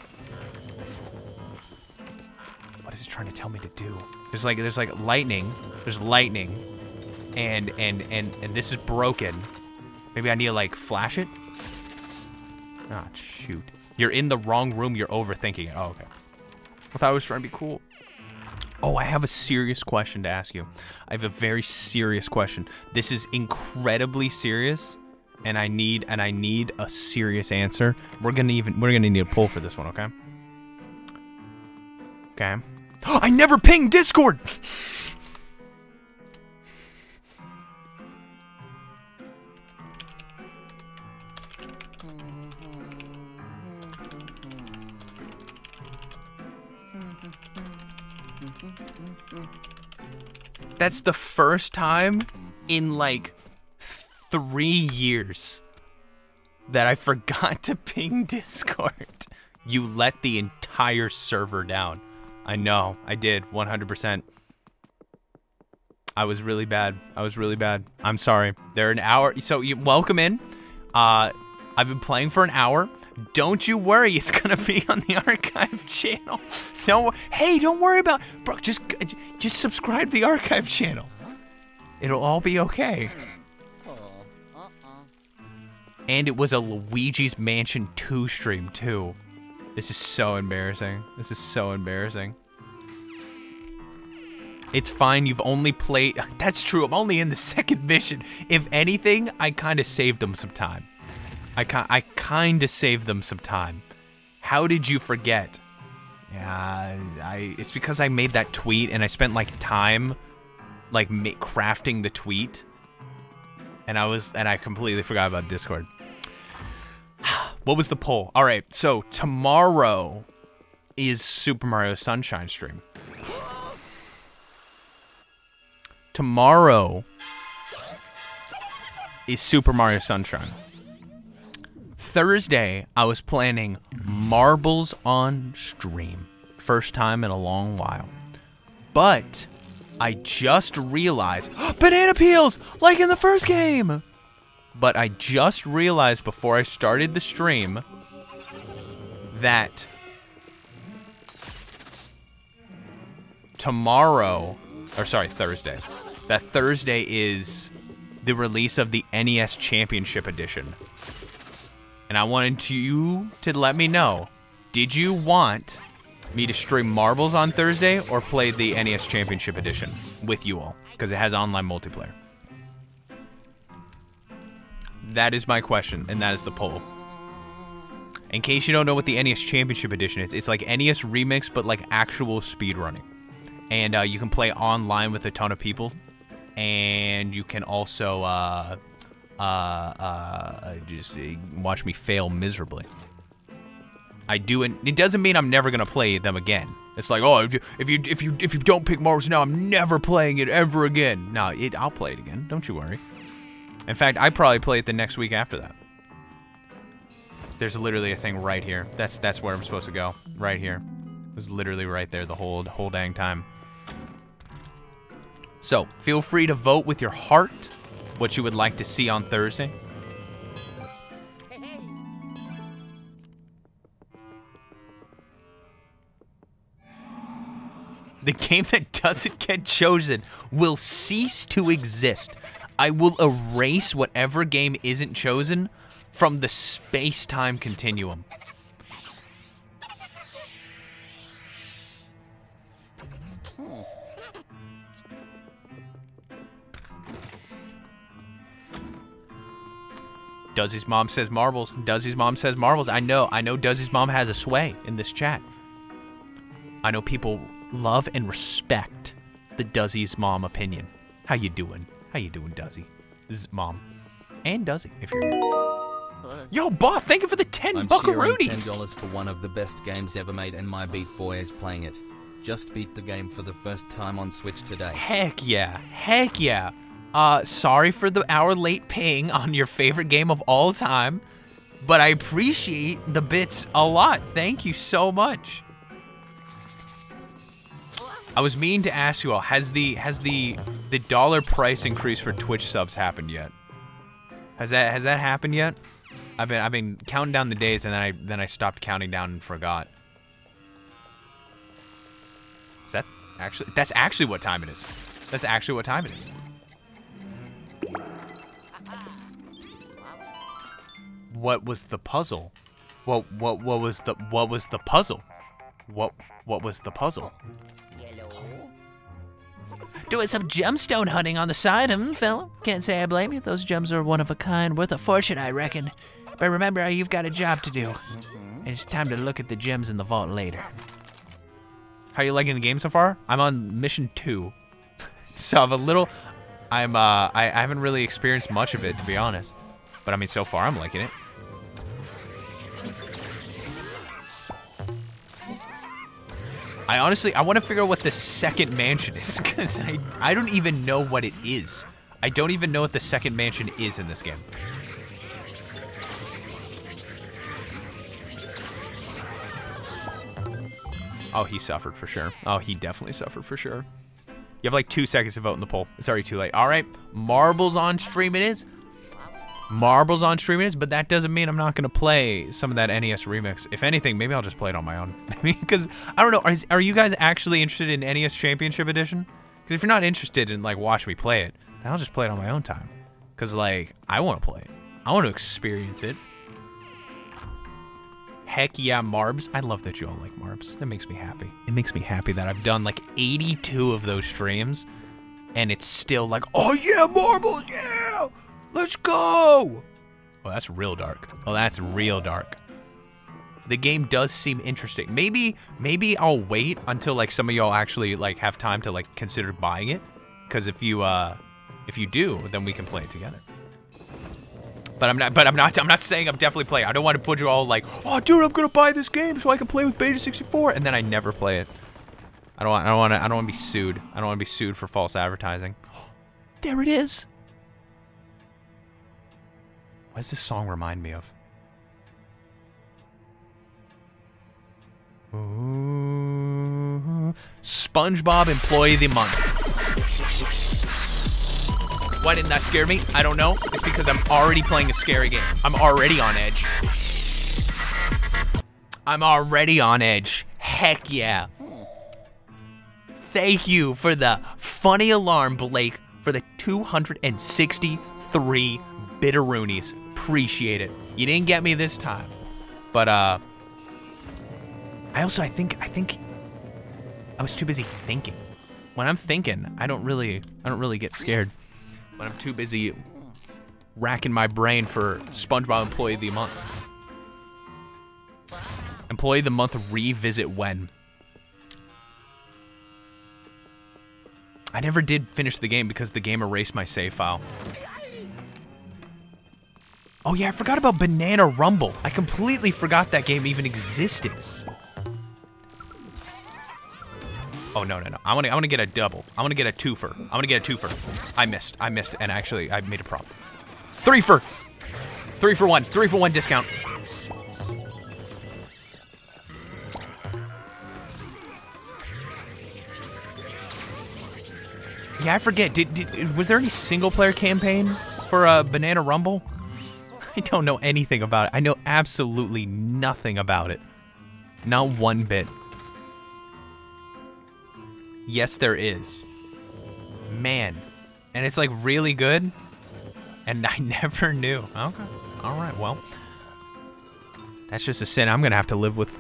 What is it trying to tell me to do? There's like lightning. There's lightning, and this is broken. Maybe I need to like flash it. Ah, shoot! You're in the wrong room. You're overthinking it. Oh, okay. I thought I was trying to be cool. Oh, I have a serious question to ask you. I have a very serious question. This is incredibly serious. And I need a serious answer. We're gonna need a pull for this one, okay? Okay. I never pinged Discord! That's the first time in like 3 years that I forgot to ping Discord. You let the entire server down. I know, I did, 100%. I was really bad. I'm sorry. They're an hour, so you welcome in. I've been playing for an hour. Don't you worry, it's gonna be on the archive channel. Hey, don't worry about, bro. Just subscribe to the archive channel. It'll all be okay. And it was a Luigi's Mansion 2 stream, too. This is so embarrassing. This is so embarrassing. It's fine, you've only played... That's true, I'm only in the second mission. If anything, I kind of saved them some time. I kind of saved them some time. How did you forget? Yeah, it's because I made that tweet and I spent, like, time, like, crafting the tweet. And I completely forgot about Discord. What was the poll? All right, so tomorrow is Super Mario Sunshine stream. Tomorrow is Super Mario Sunshine. Thursday, I was planning marbles on stream. First time in a long while. But I just realized, banana peels, like in the first game. But I just realized before I started the stream that Thursday. That Thursday is the release of the NES Championship Edition. And I wanted you to let me know, did you want Me to stream Marbles on Thursday or play the NES Championship Edition with you all, because it has online multiplayer. That is my question, and that is the poll. In case you don't know what the NES Championship Edition is, it's like NES Remix, but like actual speedrunning. And you can play online with a ton of people, and you can also just watch me fail miserably. I do it. It doesn't mean I'm never gonna play them again. It's like, oh, if you don't pick Marbles now, I'm never playing it ever again. No, I'll play it again. Don't you worry. In fact, I probably play it the next week after that. There's literally a thing right here. That's where I'm supposed to go. Right here. It was literally right there the whole dang time. So feel free to vote with your heart what you would like to see on Thursday. The game that doesn't get chosen will cease to exist. I will erase whatever game isn't chosen from the space-time continuum. Duzzy's mom says Marbles. Duzzy's mom says Marbles. I know Duzzy's mom has a sway in this chat. I know people love and respect the Duzzy's mom opinion. How you doing? How you doing, Duzzy? Mom. And Duzzy, if you're here. Yo, Bob, thank you for the 10 I'm buckaroonies. cheering $10 for one of the best games ever made, and my Beat Boy is playing it. Just beat the game for the first time on Switch today. Heck yeah. Heck yeah. Sorry for the hour late ping on your favorite game of all time, but I appreciate the bits a lot. Thank you so much. I was meaning to ask you all, has the dollar price increase for Twitch subs happened yet? Has that happened yet? I've been counting down the days, and then I stopped counting down and forgot. Is that actually? That's actually what time it is. That's actually what time it is. What was the puzzle? What was the puzzle? What was the puzzle? Doing some gemstone hunting on the side, fella. Can't say I blame you. Those gems are one of a kind, worth a fortune, I reckon. But remember, you've got a job to do. And it's time to look at the gems in the vault later. How are you liking the game so far? I'm on mission 2. So I haven't really experienced much of it, to be honest. But I mean, so far I'm liking it. I want to figure out what the second mansion is, because I don't even know what it is. I don't even know what the second mansion is in this game. Oh, he suffered for sure. Oh, he definitely suffered for sure. You have like 2 seconds to vote in the poll. It's already too late. All right, Marbles on stream it is. Marbles on stream it is, but that doesn't mean I'm not going to play some of that NES remix. If anything, maybe I'll just play it on my own. Because, I don't know, are you guys actually interested in NES Championship Edition? Because if you're not interested in, like, watch me play it, then I'll just play it on my own time. Because, like, I want to play it. I want to experience it. Heck yeah, Marbs. I love that you all like Marbs. That makes me happy. It makes me happy that I've done, like, 82 of those streams, and it's still like, oh yeah, Marbles, yeah! Let's go! Oh, that's real dark. Oh, that's real dark. The game does seem interesting. Maybe I'll wait until like some of y'all actually like have time to like consider buying it. Because if you do, then we can play it together. But I'm not saying I'm definitely playing. I don't want to put you all like, oh dude, I'm gonna buy this game so I can play with Beta 64, and then I never play it. I don't want to be sued. I don't want to be sued for false advertising. There it is. What does this song remind me of? Ooh. SpongeBob Employee of the Month. Why didn't that scare me? I don't know. It's because I'm already playing a scary game. I'm already on edge. I'm already on edge. Heck yeah. Thank you for the funny alarm, Blake, for the 263 bitteroonies. Appreciate it. You didn't get me this time, but I think I was too busy thinking. When I'm thinking, I don't really get scared. When I'm too busy racking my brain for SpongeBob Employee of the Month. Employee of the Month revisit when? I never did finish the game because the game erased my save file. Oh yeah, I forgot about Banana Rumble. I completely forgot that game even existed. Oh no. I wanna get a double. I wanna get a twofer. I wanna get a twofer. I missed, and actually I made a problem. 3 for 1. 3 for 1 discount. Yeah, I forget. Was there any single player campaign for Banana Rumble? I don't know anything about it. I know absolutely nothing about it. Not one bit. Yes, there is. Man. And it's like really good? And I never knew. Okay. Alright, well. That's just a sin I'm gonna have to live with.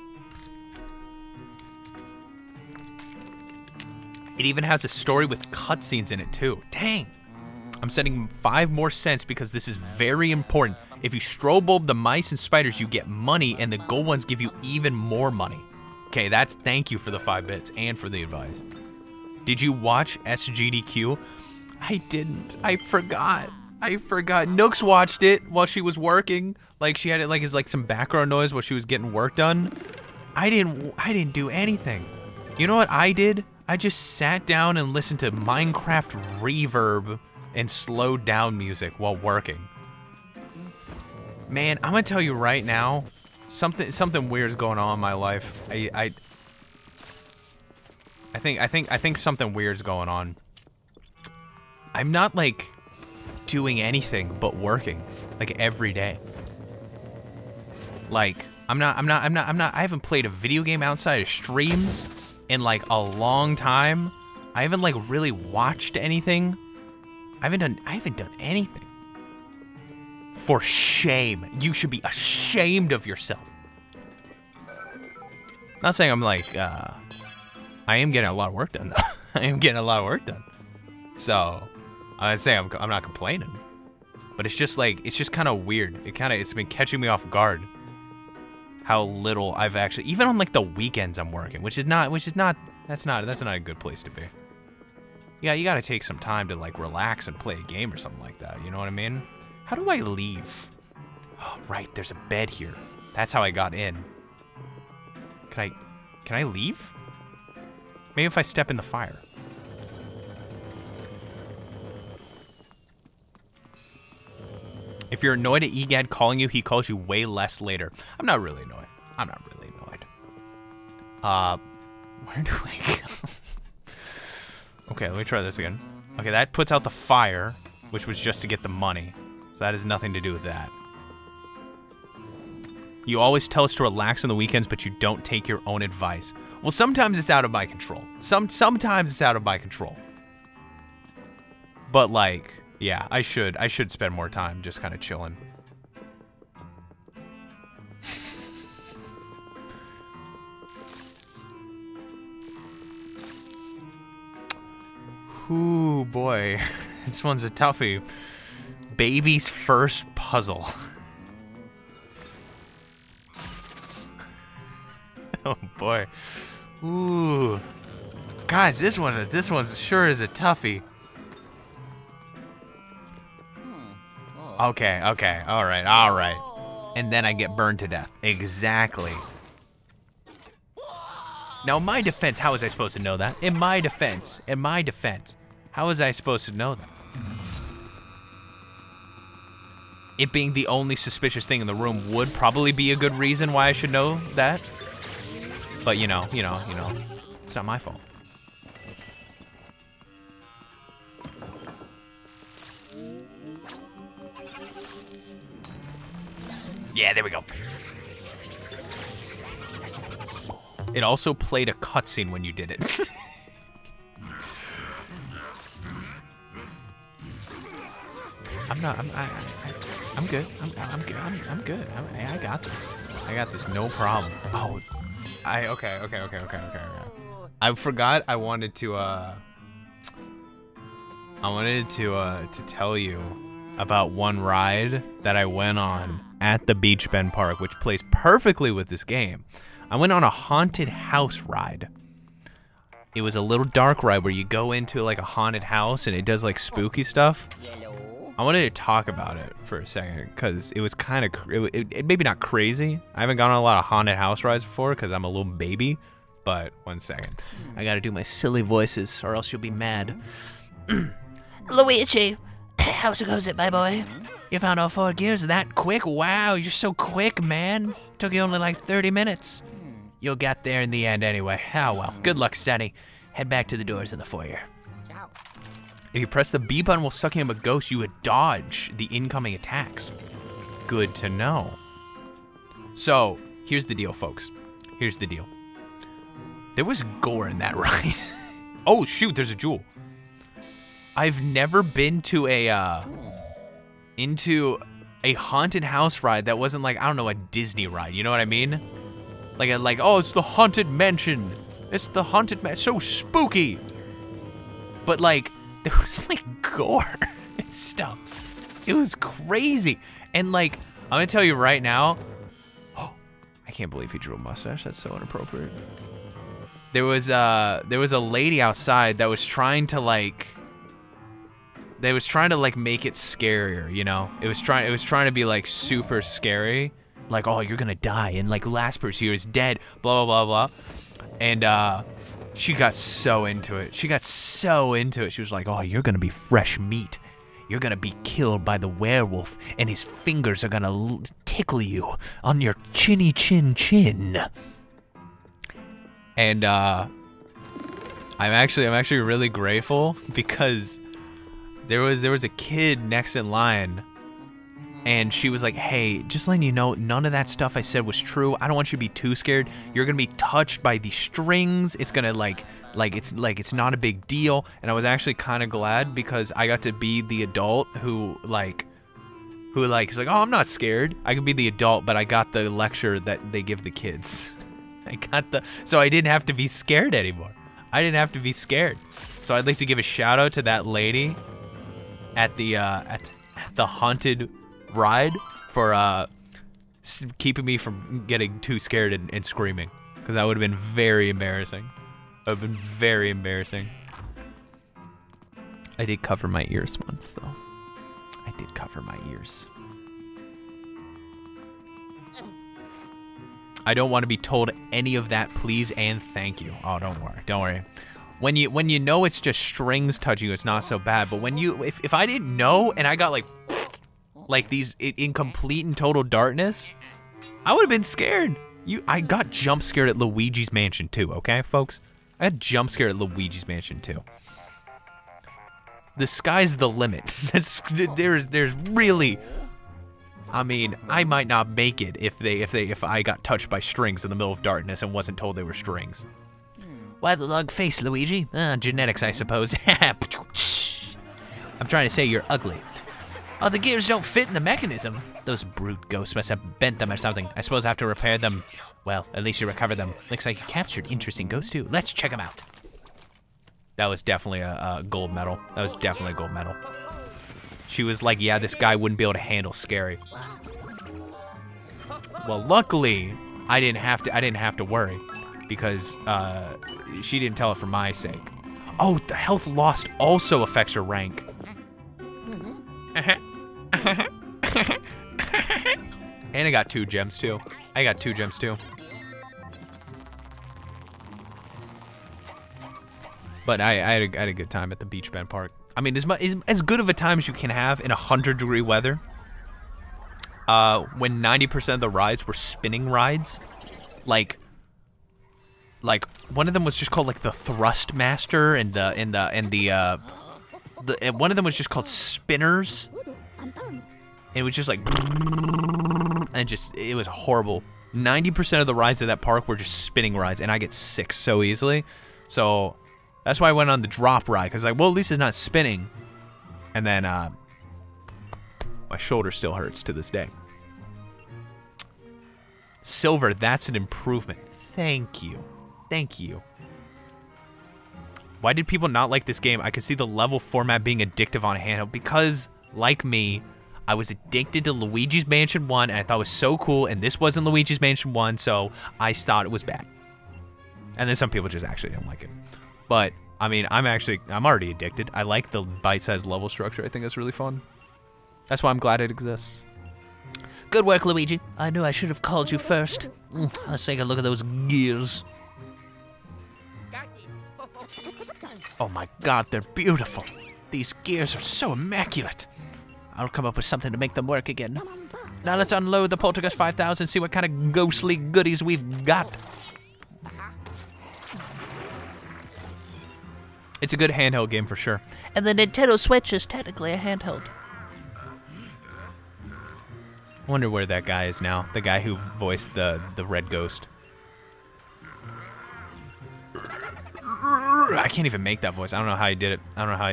It even has a story with cutscenes in it too. Dang. I'm sending 5 more cents because this is very important. If you strobe bulb the mice and spiders, you get money, and the gold ones give you even more money. Okay, thank you for the 5 bits and for the advice. Did you watch SGDQ? I didn't. I forgot. Nooks watched it while she was working. Like she had it like as like some background noise while she was getting work done. I didn't do anything. You know what I did? I just sat down and listened to Minecraft Reverb and slowed down music while working. Man, I'm gonna tell you right now, something weird's going on in my life. I think something weird's going on. I'm not like doing anything but working like every day. Like I haven't played a video game outside of streams in like a long time. I haven't like really watched anything. I haven't done anything. For shame. You should be ashamed of yourself. Not saying I'm like I am getting a lot of work done though. I am getting a lot of work done. So I'd say I'm not complaining. But it's just like it's just kind of weird. It's been catching me off guard. How little I've actually, even on like the weekends I'm working, that's not a good place to be. Yeah, you gotta take some time to like relax and play a game or something like that, you know what I mean? How do I leave? Oh, right, there's a bed here. That's how I got in. Can I leave? Maybe if I step in the fire. If you're annoyed at EGAD calling you, he calls you way less later. I'm not really annoyed. Where do I go? Okay, let me try this again. Okay, that puts out the fire, which was just to get the money. So that has nothing to do with that. You always tell us to relax on the weekends, but you don't take your own advice. Well, sometimes it's out of my control. Sometimes it's out of my control. But like, yeah, I should spend more time just kind of chilling. Ooh, boy. This one's a toughie. Baby's first puzzle. Oh, boy. Ooh. Guys, this one sure is a toughie. Okay, all right. And then I get burned to death. Exactly. Now, in my defense, how was I supposed to know that? In my defense, how was I supposed to know that? It being the only suspicious thing in the room would probably be a good reason why I should know that. But you know, it's not my fault. Yeah, there we go. It also played a cutscene when you did it. I'm good. I'm good. I got this. I got this, no problem. Oh, okay. I forgot I wanted to tell you about one ride that I went on at the Beach Bend Park, which plays perfectly with this game. I went on a haunted house ride. It was a little dark ride where you go into like a haunted house and it does like spooky stuff. I wanted to talk about it for a second because it was kind of, it maybe not crazy. I haven't gone on a lot of haunted house rides before because I'm a little baby, but 1 second. I gotta do my silly voices or else you'll be mad. Luigi, how's it goes, my boy? You found all 4 gears that quick? Wow, you're so quick, man. Took you only like 30 minutes. You'll get there in the end anyway. Oh well, good luck, Sonny. Head back to the doors in the foyer. If you press the B button while sucking up a ghost, you would dodge the incoming attacks. Good to know. So, here's the deal, folks. Here's the deal. There was gore in that ride. Oh, shoot, there's a jewel. I've never been to into a haunted house ride that wasn't like, I don't know, a Disney ride. You know what I mean? Like, oh, it's the Haunted Mansion. It's the Haunted Mansion. So spooky. But like, there was like gore and stuff. It was crazy. And like, I'm gonna tell you right now, oh, I can't believe he drew a mustache. That's so inappropriate. There was a lady outside that was trying to like, make it scarier, you know? It was trying to be like super scary. Like, oh, you're gonna die, and like last person here is dead, blah, blah, blah, blah. And she got so into it. She was like, oh, you're gonna be fresh meat. You're gonna be killed by the werewolf, and his fingers are gonna tickle you on your chinny chin chin. And I'm actually really grateful because there was a kid next in line, and she was like, hey, just letting you know, none of that stuff I said was true. I don't want you to be too scared. You're gonna be touched by the strings. It's gonna it's not a big deal. And I was actually kind of glad because I got to be the adult who is like, oh, I'm not scared. I can be the adult, but I got the lecture that they give the kids. So I didn't have to be scared anymore. I didn't have to be scared. So I'd like to give a shout out to that lady at the haunted ride for keeping me from getting too scared and screaming, because that would have been very embarrassing. It would have been very embarrassing. I did cover my ears once, though. I did cover my ears. I don't want to be told any of that, please and thank you. Oh, don't worry. When you know it's just strings touching you, it's not so bad. But when if I didn't know and I got like these in complete and total darkness, I would have been scared. I got jump scared at Luigi's Mansion 2, okay, folks? I got jump scared at Luigi's Mansion 2. The sky's the limit. There's really, I mean, I might not make it if I got touched by strings in the middle of darkness and wasn't told they were strings. Why the lug face, Luigi? Genetics, I suppose. I'm trying to say you're ugly. Oh, the gears don't fit in the mechanism. Those brute ghosts must have bent them or something. I suppose I have to repair them. Well, at least you recovered them. Looks like you captured interesting ghosts too. Let's check them out. That was definitely a gold medal. That was definitely a gold medal. She was like, yeah, this guy wouldn't be able to handle scary. Well, luckily, I didn't have to worry because she didn't tell it for my sake. Oh, the health lost also affects her rank. And I got 2 gems too. But I had a good time at the Beach Bend Park. I mean, as good of a time as you can have in 100-degree weather. When 90% of the rides were spinning rides, like one of them was just called like the Thrustmaster, and one of them was just called Spinners. And it was just like, and it was horrible. 90% of the rides at that park were just spinning rides, and I get sick so easily. So that's why I went on the drop ride, because like, well, at least it's not spinning. And then my shoulder still hurts to this day. Silver, that's an improvement. Thank you. Thank you. Why did people not like this game? I could see the level format being addictive on a handheld because, like me, I was addicted to Luigi's Mansion 1 and I thought it was so cool, and this wasn't Luigi's Mansion 1, so I thought it was bad. And then some people just actually don't like it. But, I mean, I'm already addicted. I like the bite-sized level structure. I think that's really fun. That's why I'm glad it exists. Good work, Luigi. I knew I should have called you first. Let's take a look at those gears. Oh my god, they're beautiful. These gears are so immaculate. I'll come up with something to make them work again. Now let's unload the Poltergust 5000, see what kind of ghostly goodies we've got. It's a good handheld game for sure. And the Nintendo Switch is technically a handheld. I wonder where that guy is now. The guy who voiced the red ghost. I can't even make that voice. I don't know how he did it.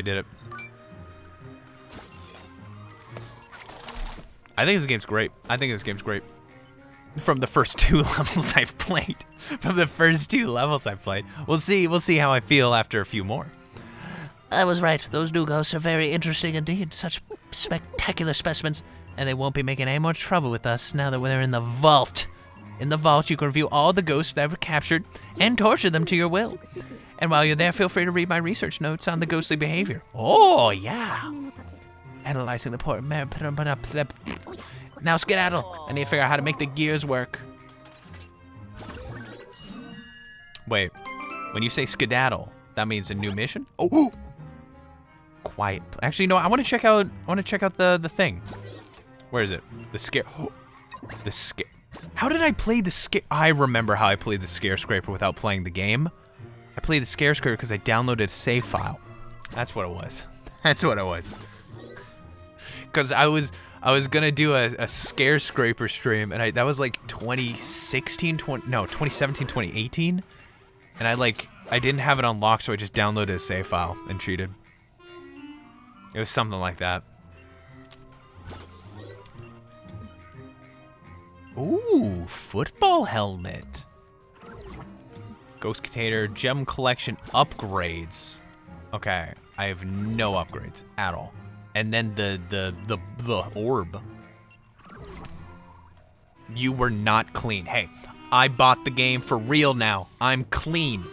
I think this game's great. From the first 2 levels I've played. We'll see how I feel after a few more. I was right. Those new ghosts are very interesting indeed. Such spectacular specimens. And they won't be making any more trouble with us now that we're in the vault. In the vault, you can review all the ghosts that were captured and torture them to your will. And while you're there, feel free to read my research notes on the ghostly behavior. Oh, yeah. Analyzing the port. Now skedaddle. I need to figure out how to make the gears work. Wait, when you say skedaddle, that means a new mission? Oh, quiet. Actually, no. I want to check out. the thing. Where is it? The scare. The scare. How did I play the scare? I remember how I played the Scare Scraper without playing the game. I played the Scare Scraper because I downloaded a save file. That's what it was. Because I was gonna do a Scare Scraper stream, and that was like 2017, 2018, and I didn't have it unlocked, so I just downloaded a save file and cheated. It was something like that. Ooh, football helmet. Ghost container, gem collection upgrades. Okay, I have no upgrades at all. And then the orb. You were not clean. Hey, I bought the game for real now. I'm clean.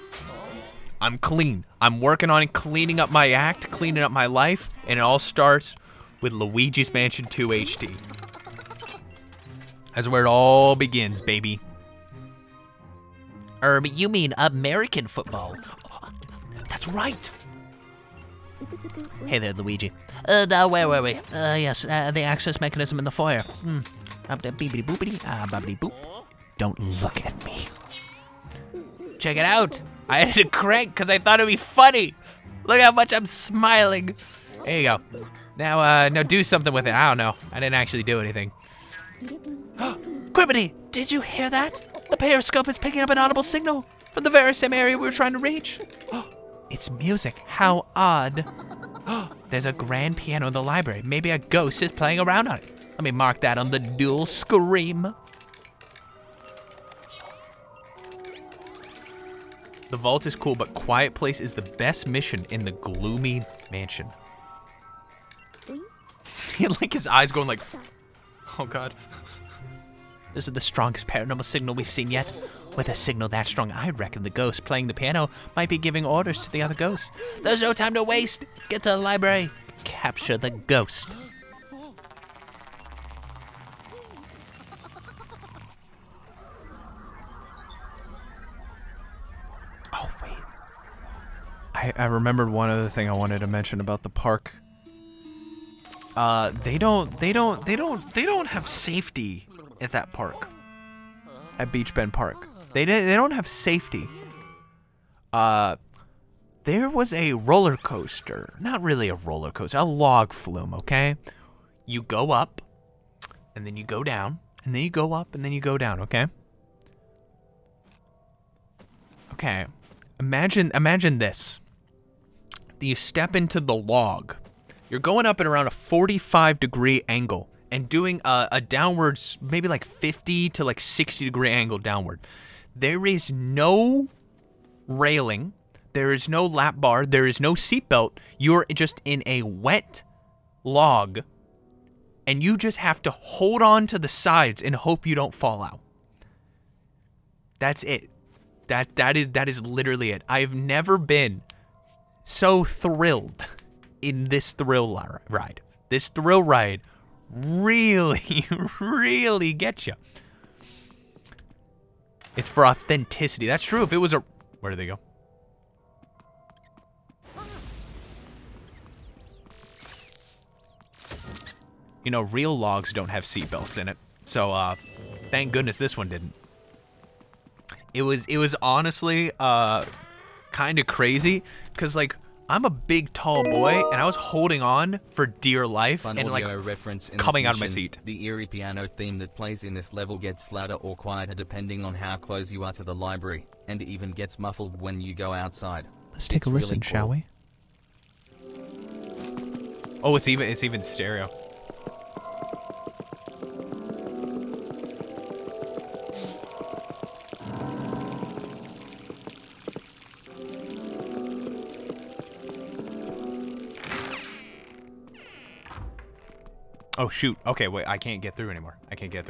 I'm working on cleaning up my act, cleaning up my life, and it all starts with Luigi's Mansion 2 HD. That's where it all begins, baby. You mean American football? That's right. Hey there, Luigi. Now, where were we? Yes, the access mechanism in the foyer. Beepity boopity, boppity boop. Don't look at me. Check it out. I had to crank because I thought it'd be funny. Look how much I'm smiling. There you go. Now do something with it. I don't know. I didn't actually do anything. Quibbity, did you hear that? The periscope is picking up an audible signal from the very same area we were trying to reach. It's music. How odd. There's a grand piano in the library. Maybe a ghost is playing around on it. Let me mark that on the dual scream. The vault is cool, but Quiet Place is the best mission in the gloomy mansion. Like his eyes going like, oh god. This is the strongest paranormal signal we've seen yet. With a signal that strong, I reckon the ghost playing the piano might be giving orders to the other ghosts. There's no time to waste. Get to the library. Capture the ghost. Oh, wait. I remembered one other thing I wanted to mention about the park. They don't have safety at that park. At Beach Bend Park. They don't have safety. There was a roller coaster. Not really a roller coaster, a log flume, okay? You go up, and then you go down, and then you go up, and then you go down, okay? Okay. Imagine this. You step into the log. You're going up at around a 45-degree angle and doing a downwards, maybe like 50 to like 60-degree angle downward. There is no railing. There is no lap bar. There is no seatbelt. You're just in a wet log, and you just have to hold on to the sides and hope you don't fall out. That's it. That is literally it. I've never been so thrilled in this thrill ride. This thrill ride really, really gets you. It's for authenticity. That's true. If it was a... Where did they go? You know, real logs don't have seatbelts in it. So, thank goodness this one didn't. It was honestly, kind of crazy. Because, like, I'm a big, tall boy, and I was holding on for dear life. Fun and, like, audio reference in coming this out of my mission. seat. The eerie piano theme that plays in this level gets louder or quieter depending on how close you are to the library, and even gets muffled when you go outside. Let's take a listen, shall we? Oh, it's even stereo. Oh, shoot. Okay, wait. I can't get through anymore.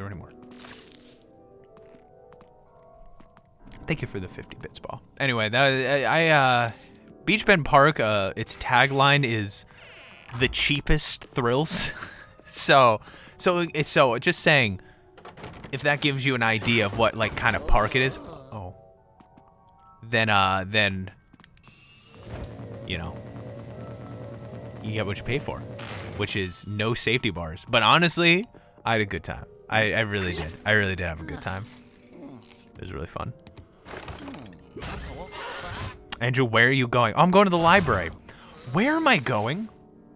Thank you for the 50 bits, Ball. Anyway, Beach Bend Park, its tagline is the cheapest thrills. so just saying, if that gives you an idea of what, like, kind of park it is, then, you know, you get what you pay for. Which is no safety bars. But honestly, I had a good time. I really did. I really did have a good time. It was really fun. Andrew, where are you going? Oh, I'm going to the library. Where am I going?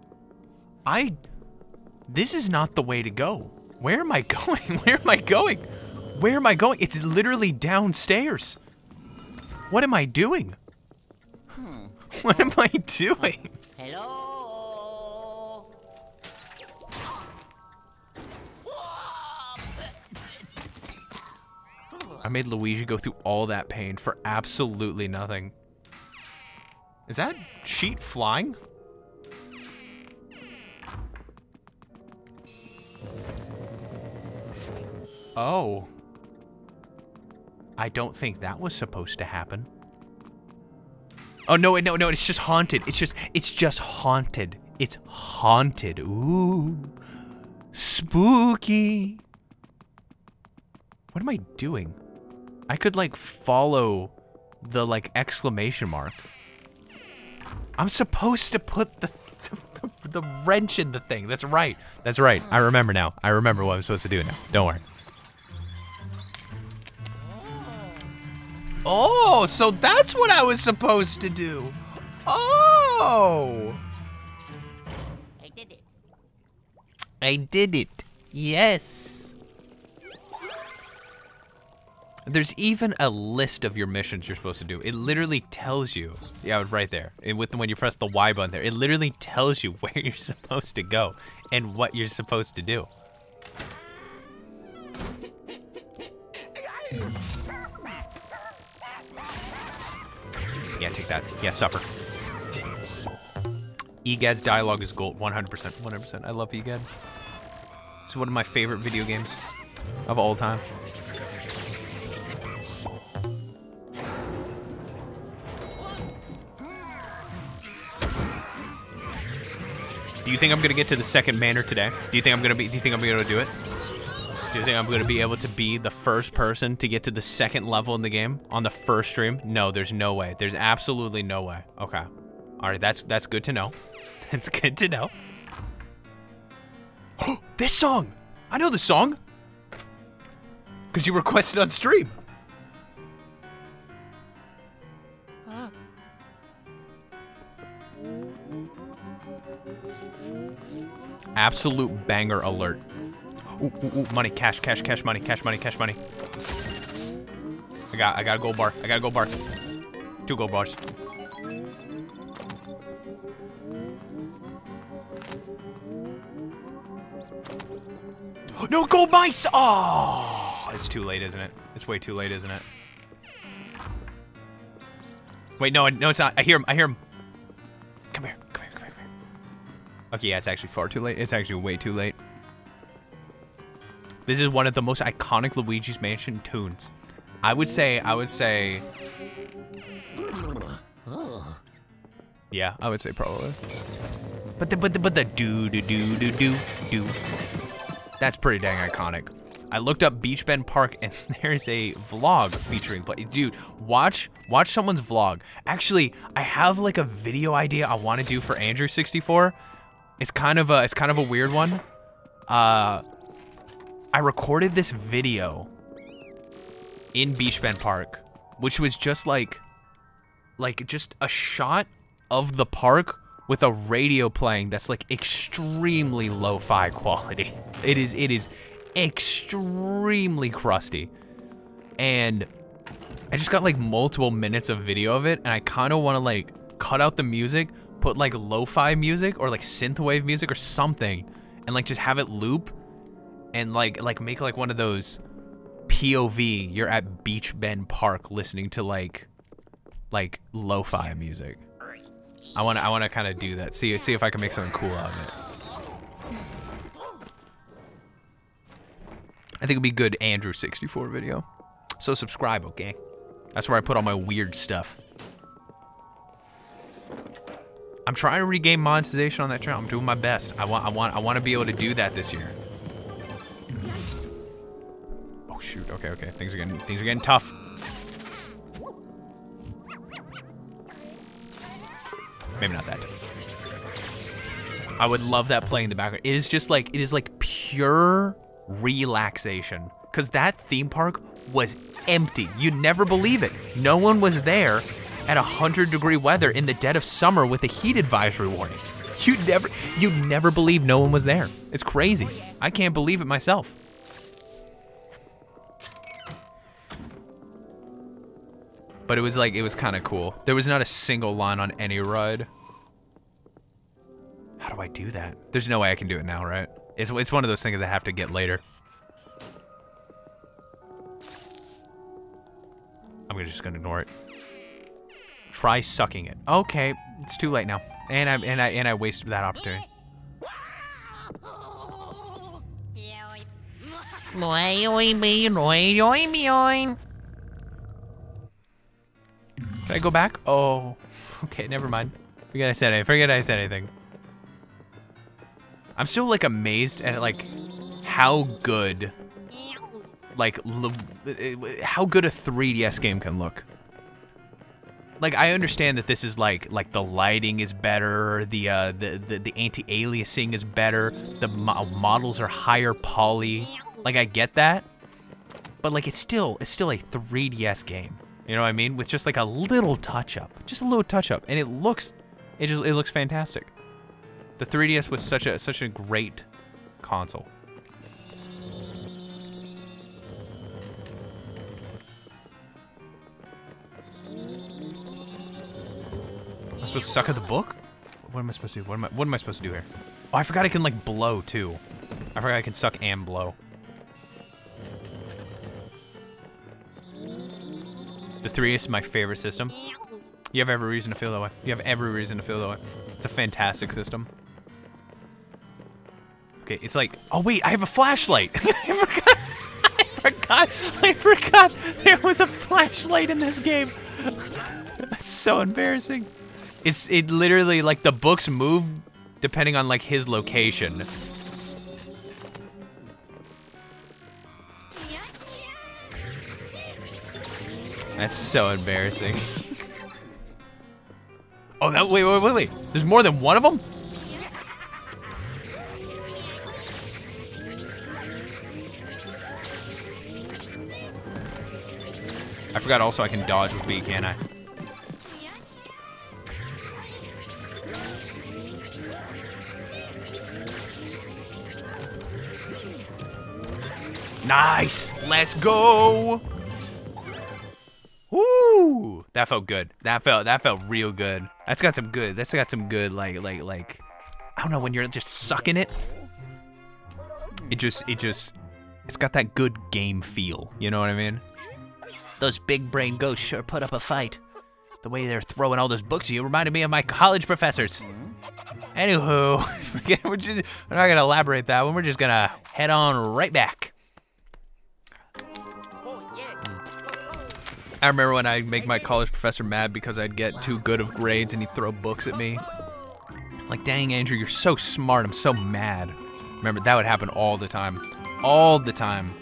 This is not the way to go. Where am I going? Where am I going? Where am I going? It's literally downstairs. What am I doing? What am I doing? Hello. I made Luigi go through all that pain for absolutely nothing. Is that sheet flying? Oh. I don't think that was supposed to happen. Oh, no, it's just haunted. It's just haunted. It's haunted. Ooh. Spooky. What am I doing? I could, like, follow the, like, exclamation mark. I'm supposed to put the wrench in the thing. That's right. That's right. I remember now. I remember what I'm supposed to do now. Don't worry. Oh, so that's what I was supposed to do. Oh. I did it. I did it. Yes. There's even a list of your missions you're supposed to do. It literally tells you. Yeah, right there. And when you press the Y button there, it literally tells you where you're supposed to go and what you're supposed to do. Yeah, take that. Yeah, suffer. Egad's dialogue is gold. 100%. 100%. I love Egad. It's one of my favorite video games of all time. Do you think I'm gonna get to the second manor today? Do you think I'm gonna be able to do it? Do you think I'm gonna be able to be the first person to get to the second level in the game on the first stream? No, there's no way. There's absolutely no way. Okay. Alright, that's good to know. That's good to know. Oh, this song! I know the song! Because you requested on stream. Absolute banger alert. Ooh, ooh, ooh, money, cash, money. I got a gold bar. 2 gold bars. No gold mice! Oh, it's too late, isn't it? It's way too late, isn't it? Wait, no, no, it's not. I hear him. I hear him. Come here. Come here. Come here. Come here. Okay, yeah, it's actually far too late. It's actually way too late. This is one of the most iconic Luigi's Mansion tunes. I would say. Yeah, I would say probably. But the do. That's pretty dang iconic. I looked up Beach Bend Park and there's a vlog featuring play. Dude, watch someone's vlog. Actually, I have like a video idea I want to do for Andrew 64. It's kind of a weird one. I recorded this video in Beach Bend Park, which was just like just a shot of the park with a radio playing that's like extremely lo-fi quality. It is extremely crusty. And I just got like multiple minutes of video of it, and I kind of want to like cut out the music, put like lo-fi music or like synthwave music or something, and like just have it loop and like make like one of those POV, you're at Beach Bend Park listening to like lo-fi music. I want to kind of do that. See if I can make something cool out of it. I think it'd be a good Andrew 64 video. So subscribe, okay? That's where I put all my weird stuff. I'm trying to regain monetization on that channel. I'm doing my best. I want to be able to do that this year. Oh shoot. Okay. Things are getting tough. Maybe not that tough. I would love that playing in the background. It is like pure relaxation, because that theme park was empty. You'd never believe it. No one was there at 100-degree weather in the dead of summer with a heat advisory warning. You'd never believe no one was there. It's crazy. I can't believe it myself. But it was kind of cool. There was not a single line on any ride. How do I do that? There's no way I can do it now, right? It's one of those things I have to get later. I'm just gonna ignore it. Try sucking it. Okay, it's too late now, and I wasted that opportunity. Can I go back? Oh, okay, never mind. Forget I said anything. I'm still like amazed at like how good a 3DS game can look. Like, I understand that this is like the lighting is better, the anti-aliasing is better, the models are higher poly. Like, I get that, but like it's still a 3DS game. You know what I mean? With just like a little touch up, and it looks fantastic. The 3DS was such a great console. Am I supposed to suck at the book? What am I supposed to do? What am I supposed to do here? Oh, I forgot I can like blow too. I forgot I can suck and blow. The 3DS is my favorite system. You have every reason to feel that way. It's a fantastic system. Okay, it's like, oh wait, I have a flashlight. I forgot there was a flashlight in this game. That's so embarrassing. It literally, like, the books move depending on like his location. That's so embarrassing. Oh, that wait. There's more than one of them? I forgot also I can dodge with B, can't I? Nice! Let's go! Woo! That felt good. That felt real good. That's got some good like I don't know, when you're just sucking it. It's got that good game feel. You know what I mean? Those big brain ghosts sure put up a fight. The way they're throwing all those books at you reminded me of my college professors. Anywho, we're not gonna elaborate that one. We're just gonna head on right back. I remember when I'd make my college professor mad because I'd get too good of grades and he'd throw books at me. Like, dang, Andrew, you're so smart. I'm so mad. Remember, that would happen all the time. All the time.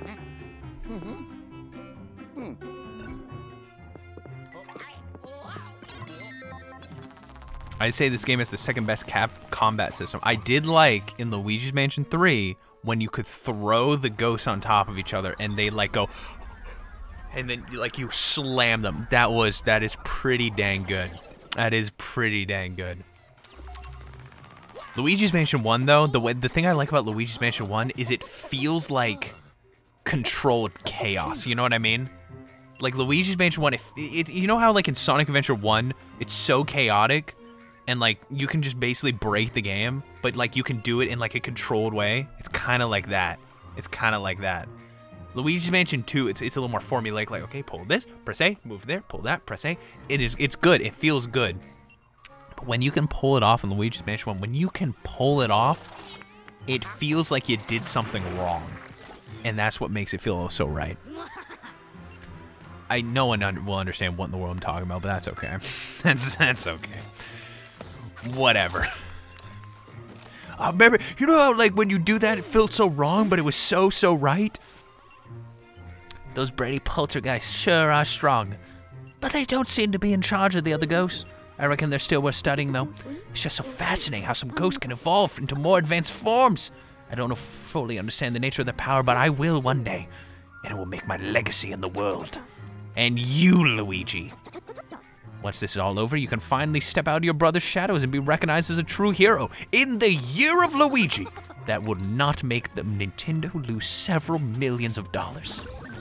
I'd say this game is the second best combat system. I did like in Luigi's Mansion 3 when you could throw the ghosts on top of each other and they like go, and then like you slam them. That is pretty dang good. That is pretty dang good. Luigi's Mansion 1 though, the thing I like about Luigi's Mansion 1 is it feels like controlled chaos. You know what I mean? Like Luigi's Mansion 1, you know how like in Sonic Adventure 1, it's so chaotic and like you can just basically break the game, but like you can do it in like a controlled way. It's kind of like that. It's kind of like that. Luigi's Mansion 2, it's a little more formulaic. Like, okay, pull this, press A, move there, pull that, press A. It's good. It feels good. But when you can pull it off in Luigi's Mansion 1, when you can pull it off, it feels like you did something wrong, and that's what makes it feel so right. No one will understand what in the world I'm talking about, but that's okay. That's okay. Whatever. Remember, you know how like when you do that, it felt so wrong, but it was so right? Those Brady poltergeists sure are strong. But they don't seem to be in charge of the other ghosts. I reckon they're still worth studying, though. It's just so fascinating how some ghosts can evolve into more advanced forms. I don't fully understand the nature of their power, but I will one day. And it will make my legacy in the world. And you, Luigi. Once this is all over, you can finally step out of your brother's shadows and be recognized as a true hero in the year of Luigi. That would not make the Nintendo lose several millions of dollars.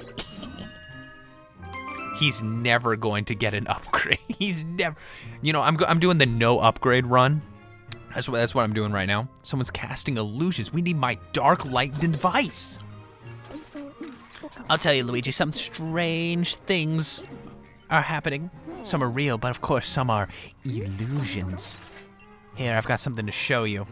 He's never going to get an upgrade. He's never. You know, I'm doing the no upgrade run. That's what I'm doing right now. Someone's casting illusions. We need my dark light device. I'll tell you, Luigi, some strange things are happening. Some are real, but of course some are illusions. Here, I've got something to show you.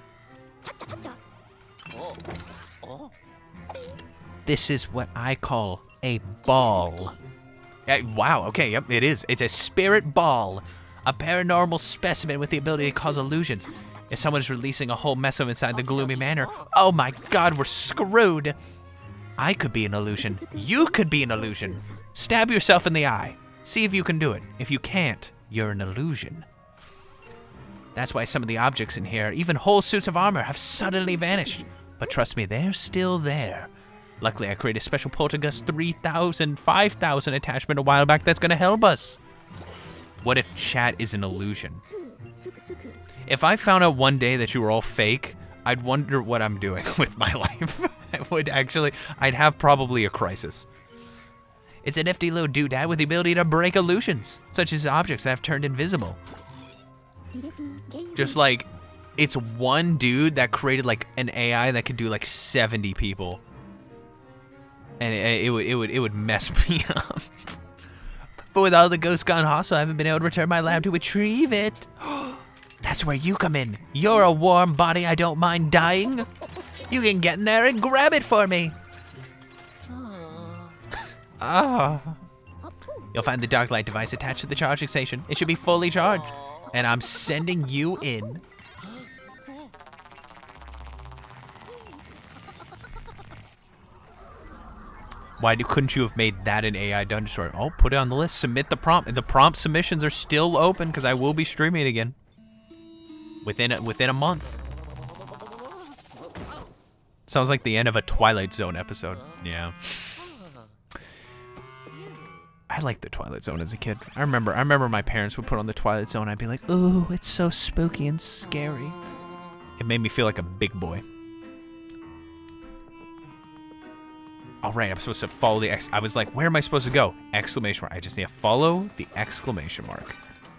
This is what I call a ball. Wow, okay, yep, it is. It's a spirit ball. A paranormal specimen with the ability to cause illusions. If someone's releasing a whole mess of inside the gloomy manor, oh my god, we're screwed. I could be an illusion. You could be an illusion. Stab yourself in the eye. See if you can do it. If you can't, you're an illusion. That's why some of the objects in here, even whole suits of armor, have suddenly vanished. But trust me, they're still there. Luckily, I created a special Poltergust 3000, 5000 attachment a while back that's gonna help us. What if chat is an illusion? If I found out one day that you were all fake, I'd wonder what I'm doing with my life. I'd have probably a crisis. It's a nifty little doodad with the ability to break illusions, such as objects that have turned invisible. Just like, it's one dude that created like an AI that could do like 70 people. And it would mess me up. But with all the ghosts gone hostile, I haven't been able to return my lab to retrieve it. That's where you come in. You're a warm body I don't mind dying. You can get in there and grab it for me. You'll find the dark light device attached to the charging station. It should be fully charged. And I'm sending you in. Why couldn't you have made that an AI Dungeon Story? Oh, put it on the list. Submit the prompt. The prompt submissions are still open because I will be streaming it again within a month. Sounds like the end of a Twilight Zone episode. Yeah. I liked the Twilight Zone as a kid. I remember my parents would put on the Twilight Zone. I'd be like, "Ooh, it's so spooky and scary." It made me feel like a big boy. All right, I'm supposed to follow the X. I was like, where am I supposed to go? Exclamation mark. I just need to follow the exclamation mark.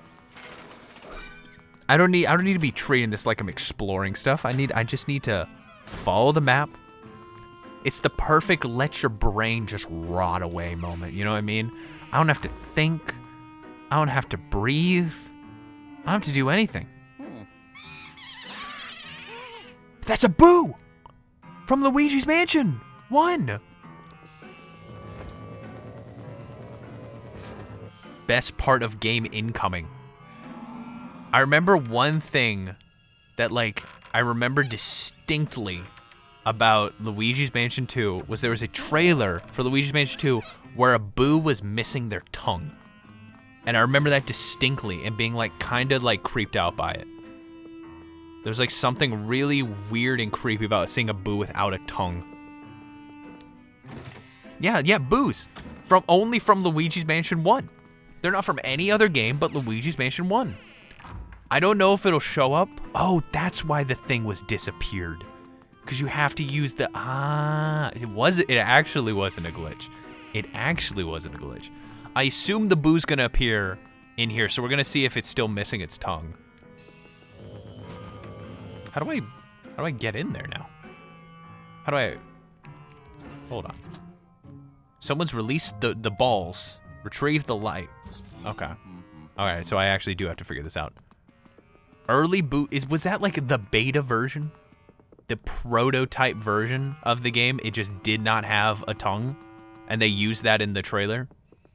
I don't need to be treating this like I'm exploring stuff. I just need to follow the map. It's the perfect let your brain just rot away moment. You know what I mean? I don't have to think. I don't have to breathe. I don't have to do anything. That's a Boo! From Luigi's Mansion 1! Best part of game incoming. I remember one thing that, like, I remember distinctly about Luigi's Mansion 2 was there was a trailer for Luigi's Mansion 2 where a Boo was missing their tongue. And I remember that distinctly and being, like, kind of, like, creeped out by it. There's, like, something really weird and creepy about seeing a Boo without a tongue. Yeah, Boos. Only from Luigi's Mansion 1. They're not from any other game but Luigi's Mansion 1. I don't know if it'll show up. Oh, that's why the thing was disappeared. Because you have to use the... It actually wasn't a glitch. It actually wasn't a glitch. I assume the Boo's gonna appear in here, so we're gonna see if it's still missing its tongue. How do I get in there now? How do I... Hold on. Someone's released the balls. Retrieve the light. Okay. Alright, so I actually do have to figure this out. Early Boo... Was that like the beta version? The prototype version of the game? It just did not have a tongue? And they used that in the trailer?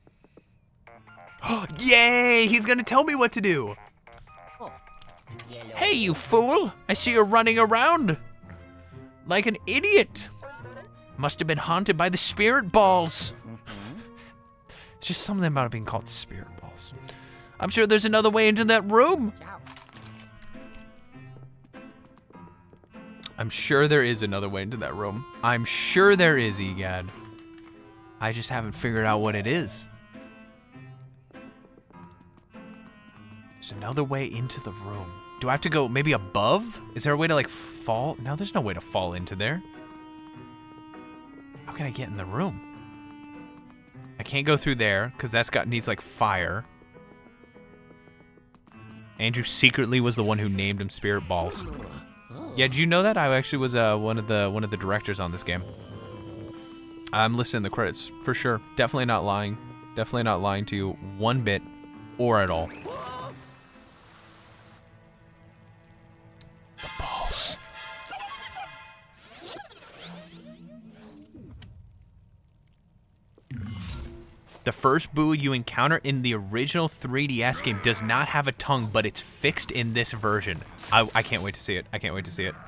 Yay! He's gonna tell me what to do! Hey, you fool! I see you're running around like an idiot. Must have been haunted by the spirit balls. It's just something about it being called spirit balls. I'm sure there's another way into that room. I'm sure there is another way into that room. I'm sure there is, Egad. I just haven't figured out what it is. There's another way into the room. Do I have to go maybe above? Is there a way to, like, fall? No, there's no way to fall into there. How can I get in the room? I can't go through there, because that's needs, like, fire. Andrew secretly was the one who named him Spirit Balls. Yeah, did you know that? I actually was one of the directors on this game. I'm listing the credits, for sure. Definitely not lying. Definitely not lying to you one bit or at all. The balls. The first Boo you encounter in the original 3DS game does not have a tongue, but it's fixed in this version. I can't wait to see it. I can't wait to see it.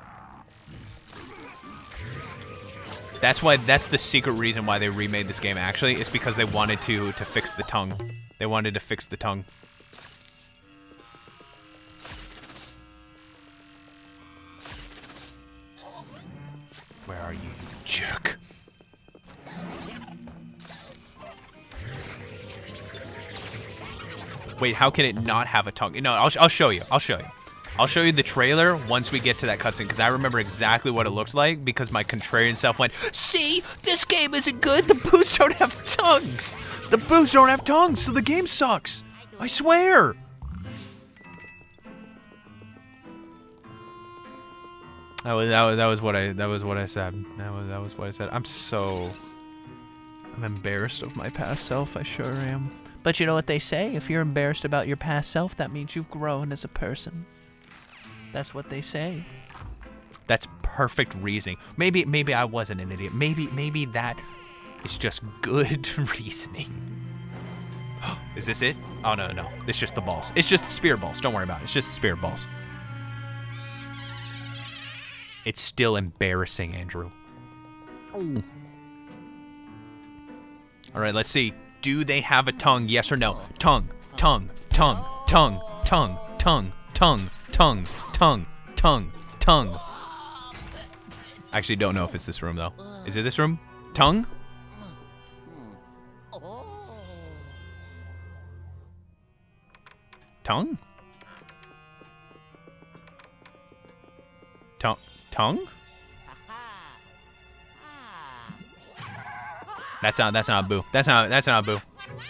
That's the secret reason why they remade this game, actually. It's because they wanted to fix the tongue. They wanted to fix the tongue. Where are you, you jerk? Wait, how can it not have a tongue? No, I'll show you. I'll show you. I'll show you the trailer once we get to that cutscene, because I remember exactly what it looked like, because my contrarian self went, see, this game isn't good. The Boos don't have tongues. The Boos don't have tongues, so the game sucks. I swear. That was what I said. That was what I said. I'm embarrassed of my past self. I sure am. But you know what they say? If you're embarrassed about your past self, that means you've grown as a person. That's what they say. That's perfect reasoning. Maybe I wasn't an idiot. Maybe that is just good reasoning. Is this it? Oh, no. It's just the balls. It's just the spirit balls. Don't worry about it. It's just the spirit balls. It's still embarrassing, Andrew. All right, let's see. Do they have a tongue? Yes or no? Tongue. I actually don't know if it's this room, though. Is it this room? Tongue? Tongue? Tongue? That's not a Boo. That's not a Boo.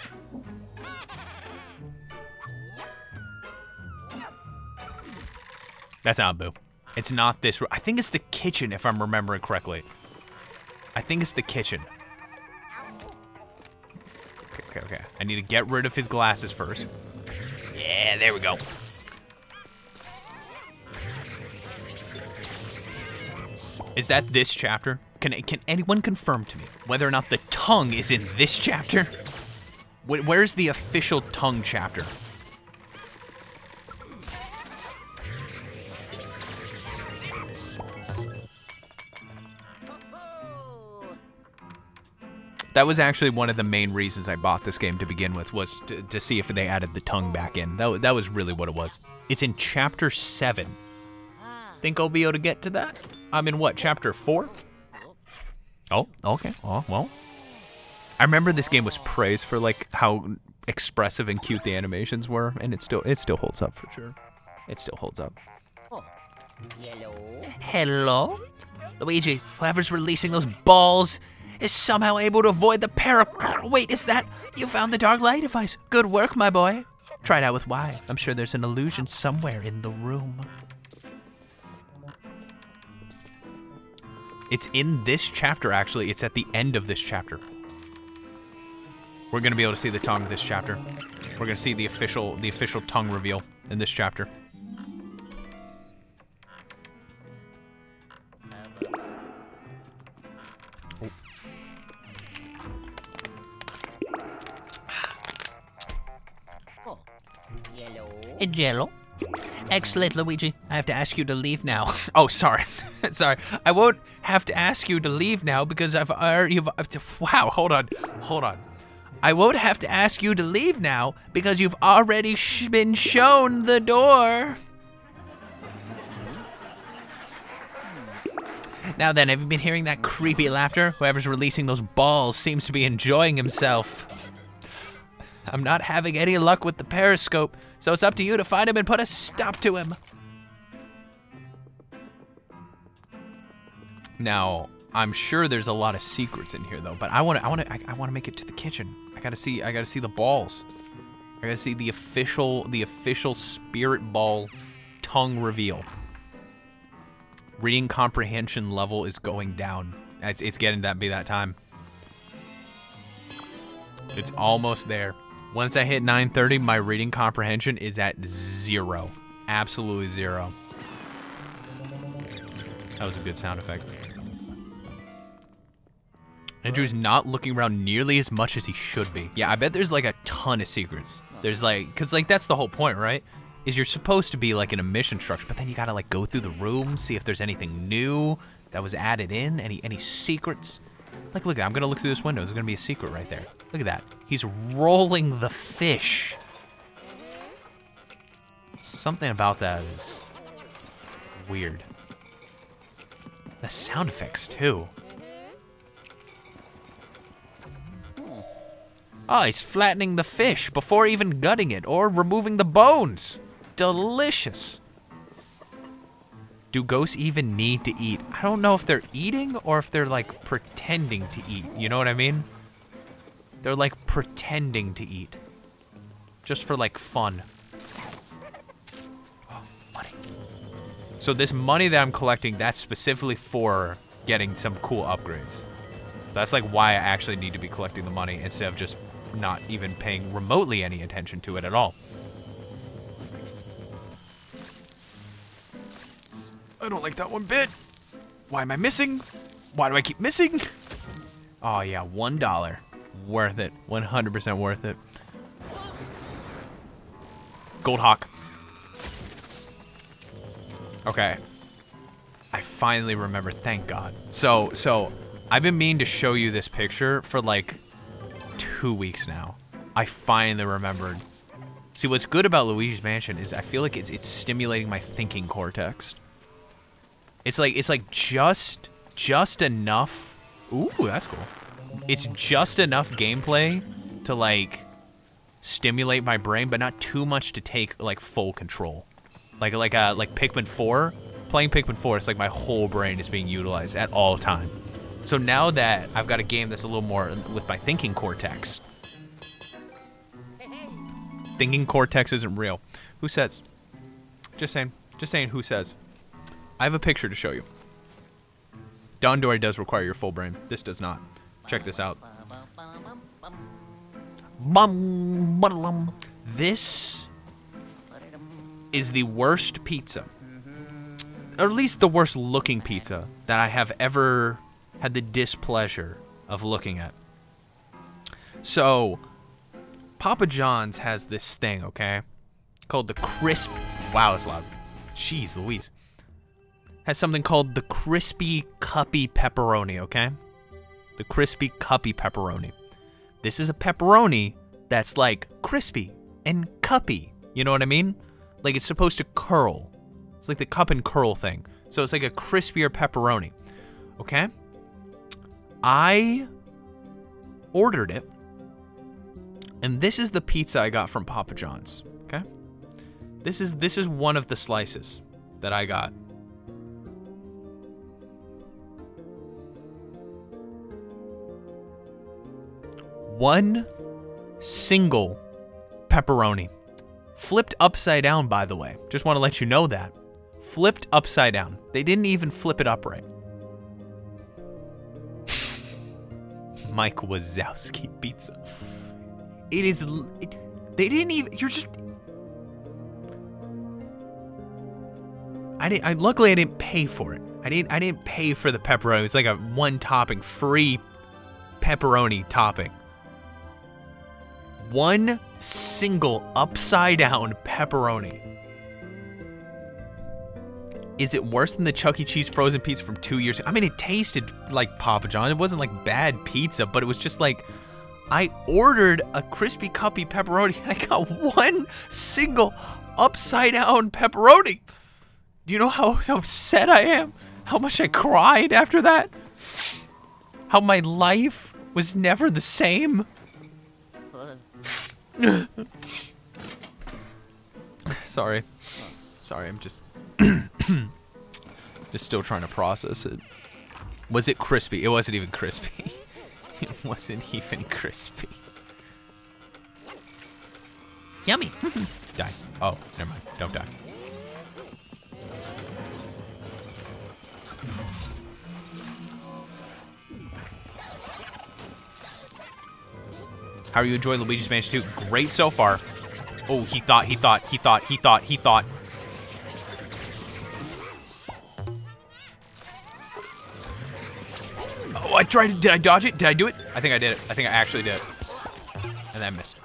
That's not a Boo. It's not this room. I think it's the kitchen, if I'm remembering correctly. I think it's the kitchen. Okay. I need to get rid of his glasses first. there we go. Is that this chapter? Can anyone confirm to me whether or not the tongue is in this chapter? Where's the official tongue chapter? That was actually one of the main reasons I bought this game to begin with, was to see if they added the tongue back in. That was really what it was. It's in chapter 7. Think I'll be able to get to that? I'm in what, chapter 4? Oh, okay. Oh, well. I remember this game was praised for like how expressive and cute the animations were, and it still holds up for sure. It still holds up. Hello? Luigi, whoever's releasing those balls is somehow able to avoid the Wait, is that? You found the dark light device. Good work, my boy. Try it out with Y. I'm sure there's an illusion somewhere in the room. It's in this chapter, actually. It's at the end of this chapter. We're gonna be able to see the tongue this chapter. We're gonna see the official tongue reveal in this chapter. Jello. Excellent, Luigi. I have to ask you to leave now. Oh, sorry. Sorry. I won't have to ask you to leave now because wow, hold on. I won't have to ask you to leave now because you've already been shown the door. Now then, have you been hearing that creepy laughter? Whoever's releasing those balls seems to be enjoying himself. I'm not having any luck with the periscope, so it's up to you to find him and put a stop to him. Now, I'm sure there's a lot of secrets in here though, but I want to make it to the kitchen. I gotta see the balls. I gotta see the official spirit ball tongue reveal. Reading comprehension level is going down. It's getting to be that time. It's almost there. Once I hit 930, my reading comprehension is at 0. Absolutely 0. That was a good sound effect. Andrew's not looking around nearly as much as he should be. Yeah, I bet there's like a ton of secrets. There's like, cause like that's the whole point, right? Is you're supposed to be like in a mission structure, but then you gotta like go through the room, see if there's anything new that was added in, any secrets. Like, look, I'm gonna look through this window. There's gonna be a secret right there. Look at that. He's rolling the fish. Something about that is weird. The sound effects too. Oh, he's flattening the fish before even gutting it or removing the bones. Delicious. Do ghosts even need to eat? I don't know if they're eating or if they're like pretending to eat. You know what I mean? They're like pretending to eat. Just for like fun. Oh, money. So this money that I'm collecting, that's specifically for getting some cool upgrades. So that's like why I actually need to be collecting the money instead of just not even paying remotely any attention to it at all. I don't like that one bit. Why am I missing? Why do I keep missing? Oh yeah, $1. Worth it. 100% worth it. Gold Hawk. Okay. I finally remember, thank God. So I've been meaning to show you this picture for like 2 weeks now. I finally remembered. See, what's good about Luigi's Mansion is I feel like it's stimulating my thinking cortex. It's like just enough. Ooh, that's cool. It's just enough gameplay to like stimulate my brain, but not too much to take like full control. Like Pikmin 4. Playing Pikmin 4, it's like my whole brain is being utilized at all time. So now that I've got a game that's a little more with my thinking cortex. Thinking cortex isn't real. Who says? Just saying who says. I have a picture to show you. Don-Dori does require your full brain. This does not. Check this out. This is the worst pizza, or at least the worst looking pizza that I have ever had the displeasure of looking at. So, Papa John's has this thing, okay, called the crisp. Wow, it's loud. Jeez Louise. Has something called the crispy cuppy pepperoni, okay? The crispy cuppy pepperoni. This is a pepperoni that's like crispy and cuppy. You know what I mean? Like it's supposed to curl. It's like the cup and curl thing. So it's like a crispier pepperoni. Okay? I ordered it. And this is the pizza I got from Papa John's. Okay? This is one of the slices that I got. One single pepperoni. Flipped upside down, by the way. Just want to let you know that. Flipped upside down. They didn't even flip it upright. Mike Wazowski pizza. It is... they didn't even... You're just... luckily I didn't pay for it. I didn't pay for the pepperoni. It was like a one topping, free pepperoni topping. One single upside down pepperoni. Is it worse than the Chuck E. Cheese frozen pizza from 2 years ago? I mean, it tasted like Papa John. It wasn't like bad pizza, but it was just like, I ordered a crispy cuppy pepperoni and I got one single upside down pepperoni. Do you know how upset I am? How much I cried after that? How my life was never the same? Sorry, I'm just still trying to process it. Was it crispy? It wasn't even crispy. It wasn't even crispy. Yummy. Die. Oh, never mind. Don't die. How are you enjoying Luigi's Mansion 2? Great so far. Oh, he thought. Oh, I tried. Did I dodge it? Did I do it? I think I did it. I think I actually did it. And then I missed.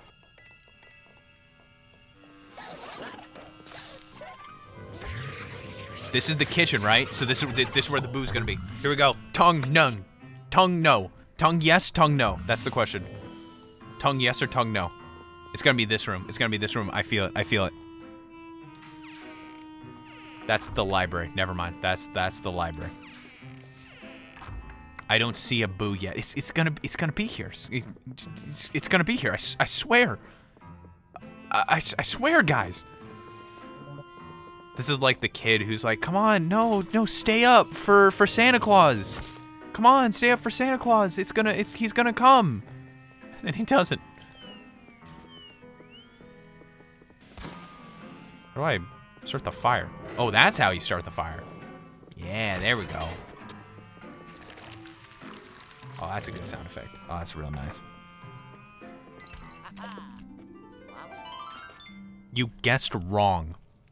This is the kitchen, right? So this is where the boo's gonna be. Here we go. Tongue, none. Tongue, no. Tongue, yes. Tongue, no. That's the question. Tongue yes or tongue no? It's gonna be this room. It's gonna be this room. I feel it. I feel it. That's the library. Never mind. That's the library. I don't see a boo yet. It's gonna be here. It's gonna be here. I swear. I swear, guys. This is like the kid who's like, come on, no, stay up for Santa Claus. Come on, stay up for Santa Claus. He's gonna come. And he doesn't. How do I start the fire? Oh, that's how you start the fire. Yeah, there we go. Oh, that's a good sound effect. Oh, that's real nice. You guessed wrong.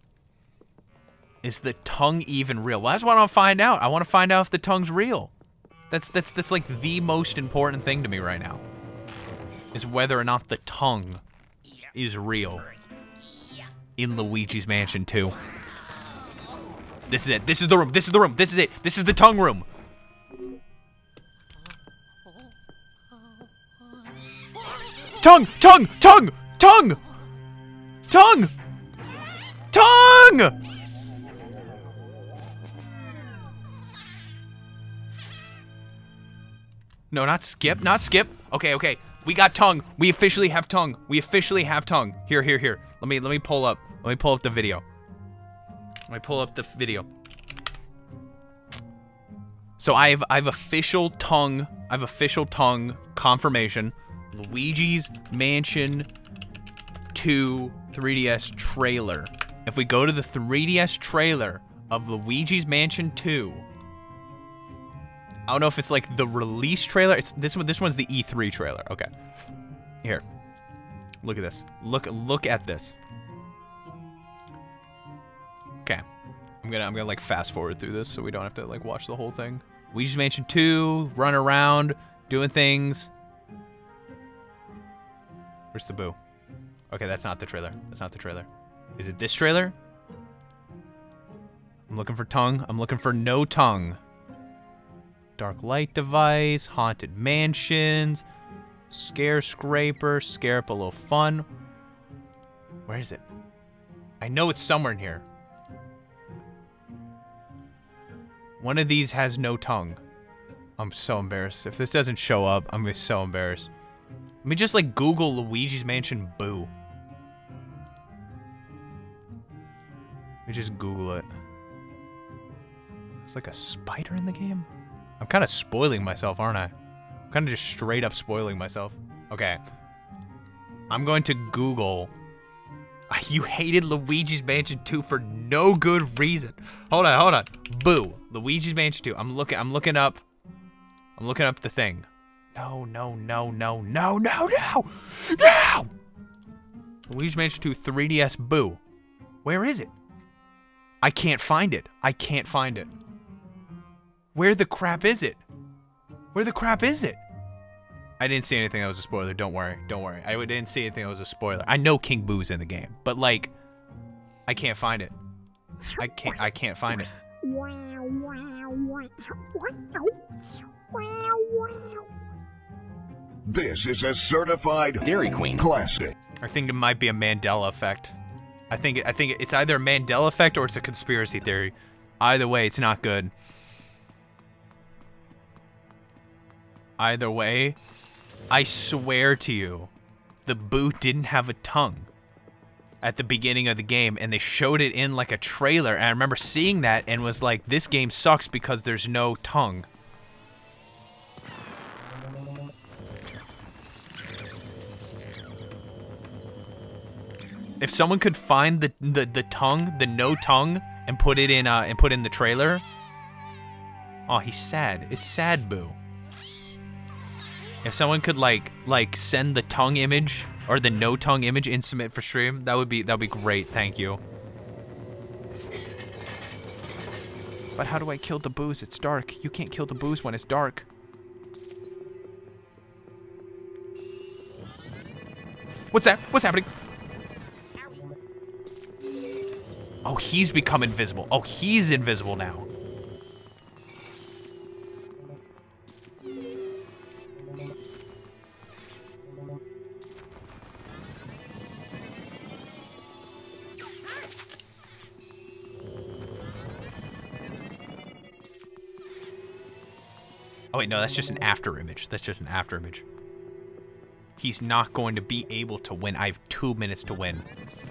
Is the tongue even real? Well, that's what I want to find out. I want to find out if the tongue's real. That's like the most important thing to me right now. Is whether or not the tongue is real in Luigi's Mansion 2. This is it. This is the room. This is the room. This is it. This is the tongue room. Tongue! Tongue! Tongue! Tongue! Tongue! Tongue! No, not skip. Not skip. Okay. We got tongue. We officially have tongue. We officially have tongue. Here. Let me pull up. Let me pull up the video. So I have official tongue. I have official tongue confirmation. Luigi's Mansion 2 3DS trailer. If we go to the 3DS trailer of Luigi's Mansion 2, I don't know if it's like the release trailer. It's this one. This one's the E3 trailer. Okay. Here. Look at this. Look at this. Okay. I'm gonna like fast forward through this so we don't have to like watch the whole thing. Luigi's Mansion 2, run around, doing things. Where's the boo? Okay, that's not the trailer. That's not the trailer. Is it this trailer? I'm looking for tongue. I'm looking for no tongue. Dark light device, haunted mansions, scare scraper, scare up a little fun. Where is it? I know it's somewhere in here. One of these has no tongue. I'm so embarrassed. If this doesn't show up, I'm gonna be so embarrassed. Let me just like Google Luigi's Mansion Boo. Let me just Google it. There's like a spider in the game? I'm kind of spoiling myself, aren't I? I'm kind of just straight up spoiling myself. Okay. I'm going to Google. You hated Luigi's Mansion 2 for no good reason. Hold on. Boo. Luigi's Mansion 2. I'm looking up the thing. No. Luigi's Mansion 2 3DS Boo. Where is it? I can't find it. Where the crap is it? I didn't see anything that was a spoiler. Don't worry. I didn't see anything that was a spoiler. I know King Boo's in the game, but like, I can't find it. I can't find it. This is a certified Dairy Queen classic. I think it might be a Mandela effect. I think it's either a Mandela effect or it's a conspiracy theory. Either way, it's not good. Either way, I swear to you, the Boo didn't have a tongue at the beginning of the game, and they showed it in like a trailer, and I remember seeing that and was like, this game sucks because there's no tongue. If someone could find the tongue, the no tongue, and put it in the trailer. Oh, he's sad. It's sad Boo. If someone could like send the tongue image or the no tongue image in submit for stream, that'd be great. Thank you. But how do I kill the Boos? It's dark. You can't kill the Boos when it's dark. What's that? What's happening? Oh, he's become invisible. Oh, he's invisible now. Oh wait, no, that's just an after image. He's not going to be able to win. I have 2 minutes to win.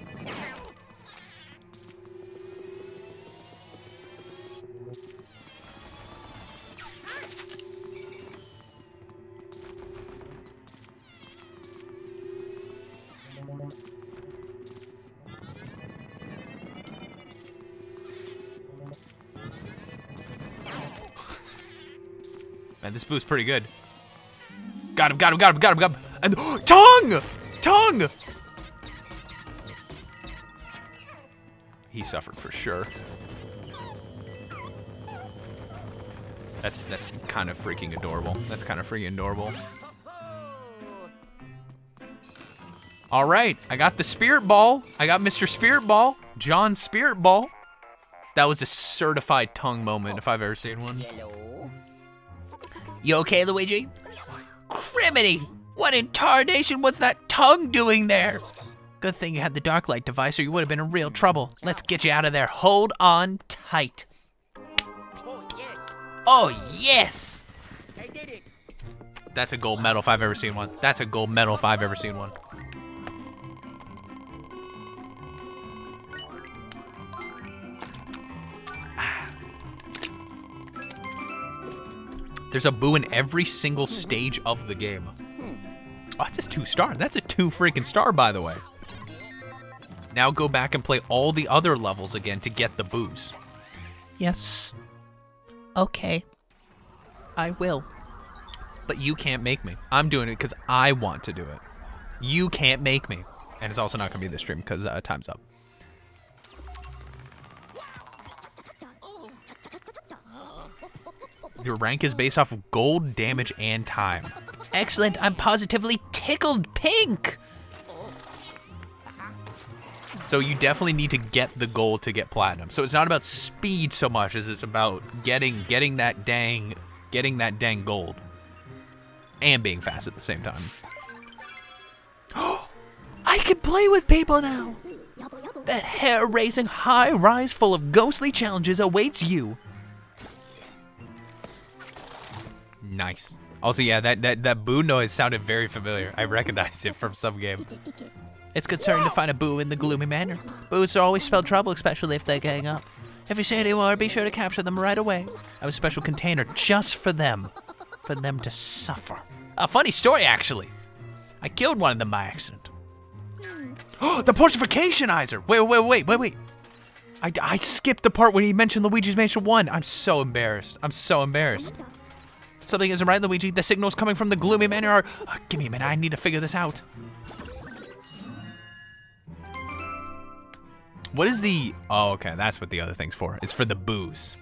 Man, this Boo's pretty good. Got him. And tongue! He suffered for sure. That's kind of freaking adorable. All right, I got the Spirit Ball. I got Mr. Spirit Ball, John Spirit Ball. That was a certified tongue moment if I've ever seen one. You okay, Luigi? Criminy! What in tarnation was that tongue doing there? Good thing you had the dark light device or you would have been in real trouble. Let's get you out of there. Hold on tight. Oh, yes! I did it. That's a gold medal if I've ever seen one. There's a Boo in every single stage of the game. Oh, that's a 2-star. That's a 2 freaking star, by the way. Now go back and play all the other levels again to get the Boos. Yes. Okay. I will. But you can't make me. I'm doing it because I want to do it. You can't make me. And it's also not going to be this stream because time's up. Your rank is based off of gold, damage, and time. Excellent. I'm positively tickled pink. So you definitely need to get the gold to get platinum. So it's not about speed so much as it's about getting that dang gold and being fast at the same time. I can play with people now. That hair-raising high rise full of ghostly challenges awaits you. Nice. Also, yeah, that boo noise sounded very familiar. I recognize it from some game. It's concerning to find a boo in the gloomy manor. Boos are always spell trouble, especially if they gang up. If you see anyone, be sure to capture them right away. I have a special container just for them to suffer. A funny story, actually. I killed one of them by accident. The portificationizer! Wait. I skipped the part when he mentioned Luigi's Mansion 1. I'm so embarrassed. Something isn't right, Luigi. The signals coming from the gloomy manor are... give me a minute, I need to figure this out. What is the... Oh, okay, that's what the other thing's for. It's for the booze.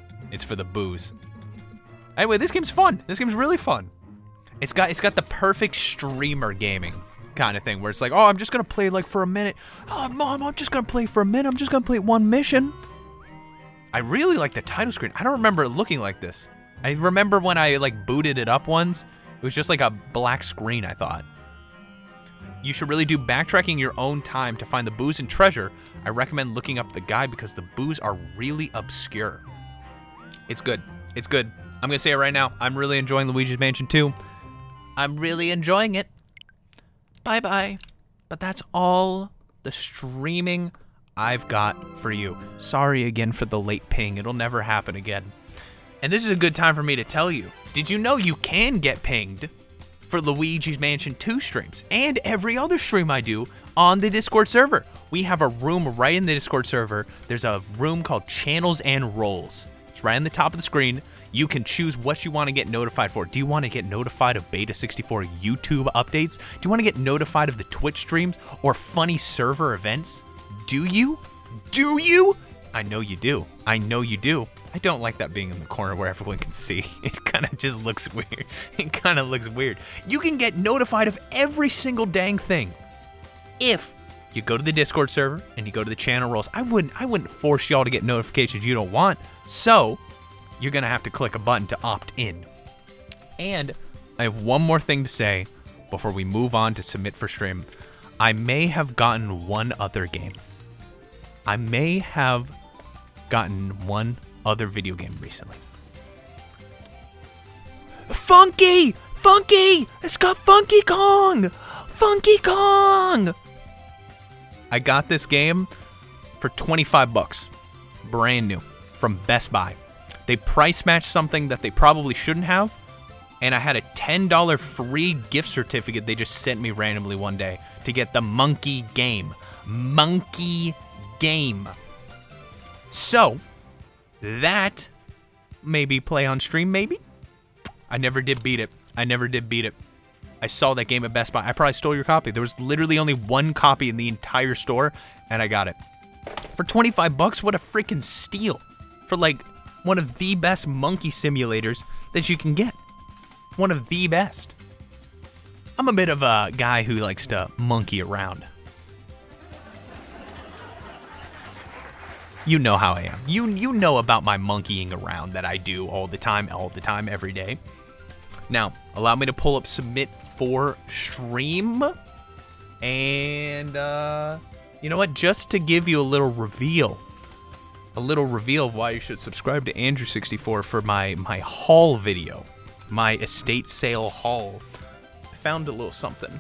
Anyway, this game's fun. This game's really fun. It's got the perfect streamer gaming kind of thing where it's like, oh, I'm just gonna play like for a minute. Oh, Mom, I'm just gonna play for a minute. I'm just gonna play one mission. I really like the title screen. I don't remember it looking like this. I remember when I like booted it up once, it was just like a black screen, I thought. You should really do backtracking your own time to find the booze and treasure. I recommend looking up the guide because the booze are really obscure. It's good. I'm gonna say it right now. I'm really enjoying Luigi's Mansion 2. I'm really enjoying it. Bye-bye. But that's all the streaming I've got for you. Sorry again for the late ping. It'll never happen again. And this is a good time for me to tell you, did you know you can get pinged for Luigi's Mansion 2 streams and every other stream I do on the Discord server? We have a room right in the Discord server. There's a room called Channels and Roles. It's right on the top of the screen. You can choose what you want to get notified for. Do you want to get notified of Beta 64 YouTube updates? Do you want to get notified of the Twitch streams or funny server events? Do you? I know you do. I don't like that being in the corner where everyone can see. It kind of just looks weird. You can get notified of every single dang thing if you go to the Discord server and you go to the channel roles. I wouldn't force y'all to get notifications you don't want. So you're gonna have to click a button to opt in. And I have one more thing to say before we move on to submit for stream. I may have gotten one other game. I may have gotten one other video game recently. Funky! It's got Funky Kong! I got this game for 25 bucks. Brand new. From Best Buy. They price matched something that they probably shouldn't have. And I had a $10 free gift certificate they just sent me randomly one day to get the Monkey Game. So, that maybe play on stream, maybe? I never did beat it. I saw that game at Best Buy. I probably stole your copy. There was literally only one copy in the entire store, and I got it. For 25 bucks, what a freaking steal. For like one of the best monkey simulators that you can get. One of the best. I'm a bit of a guy who likes to monkey around. You know how I am. You know about my monkeying around that I do all the time, every day. Now, allow me to pull up submit for stream. And, you know what? Just to give you a little reveal of why you should subscribe to Andrew64 for my haul video. My estate sale haul. I found a little something.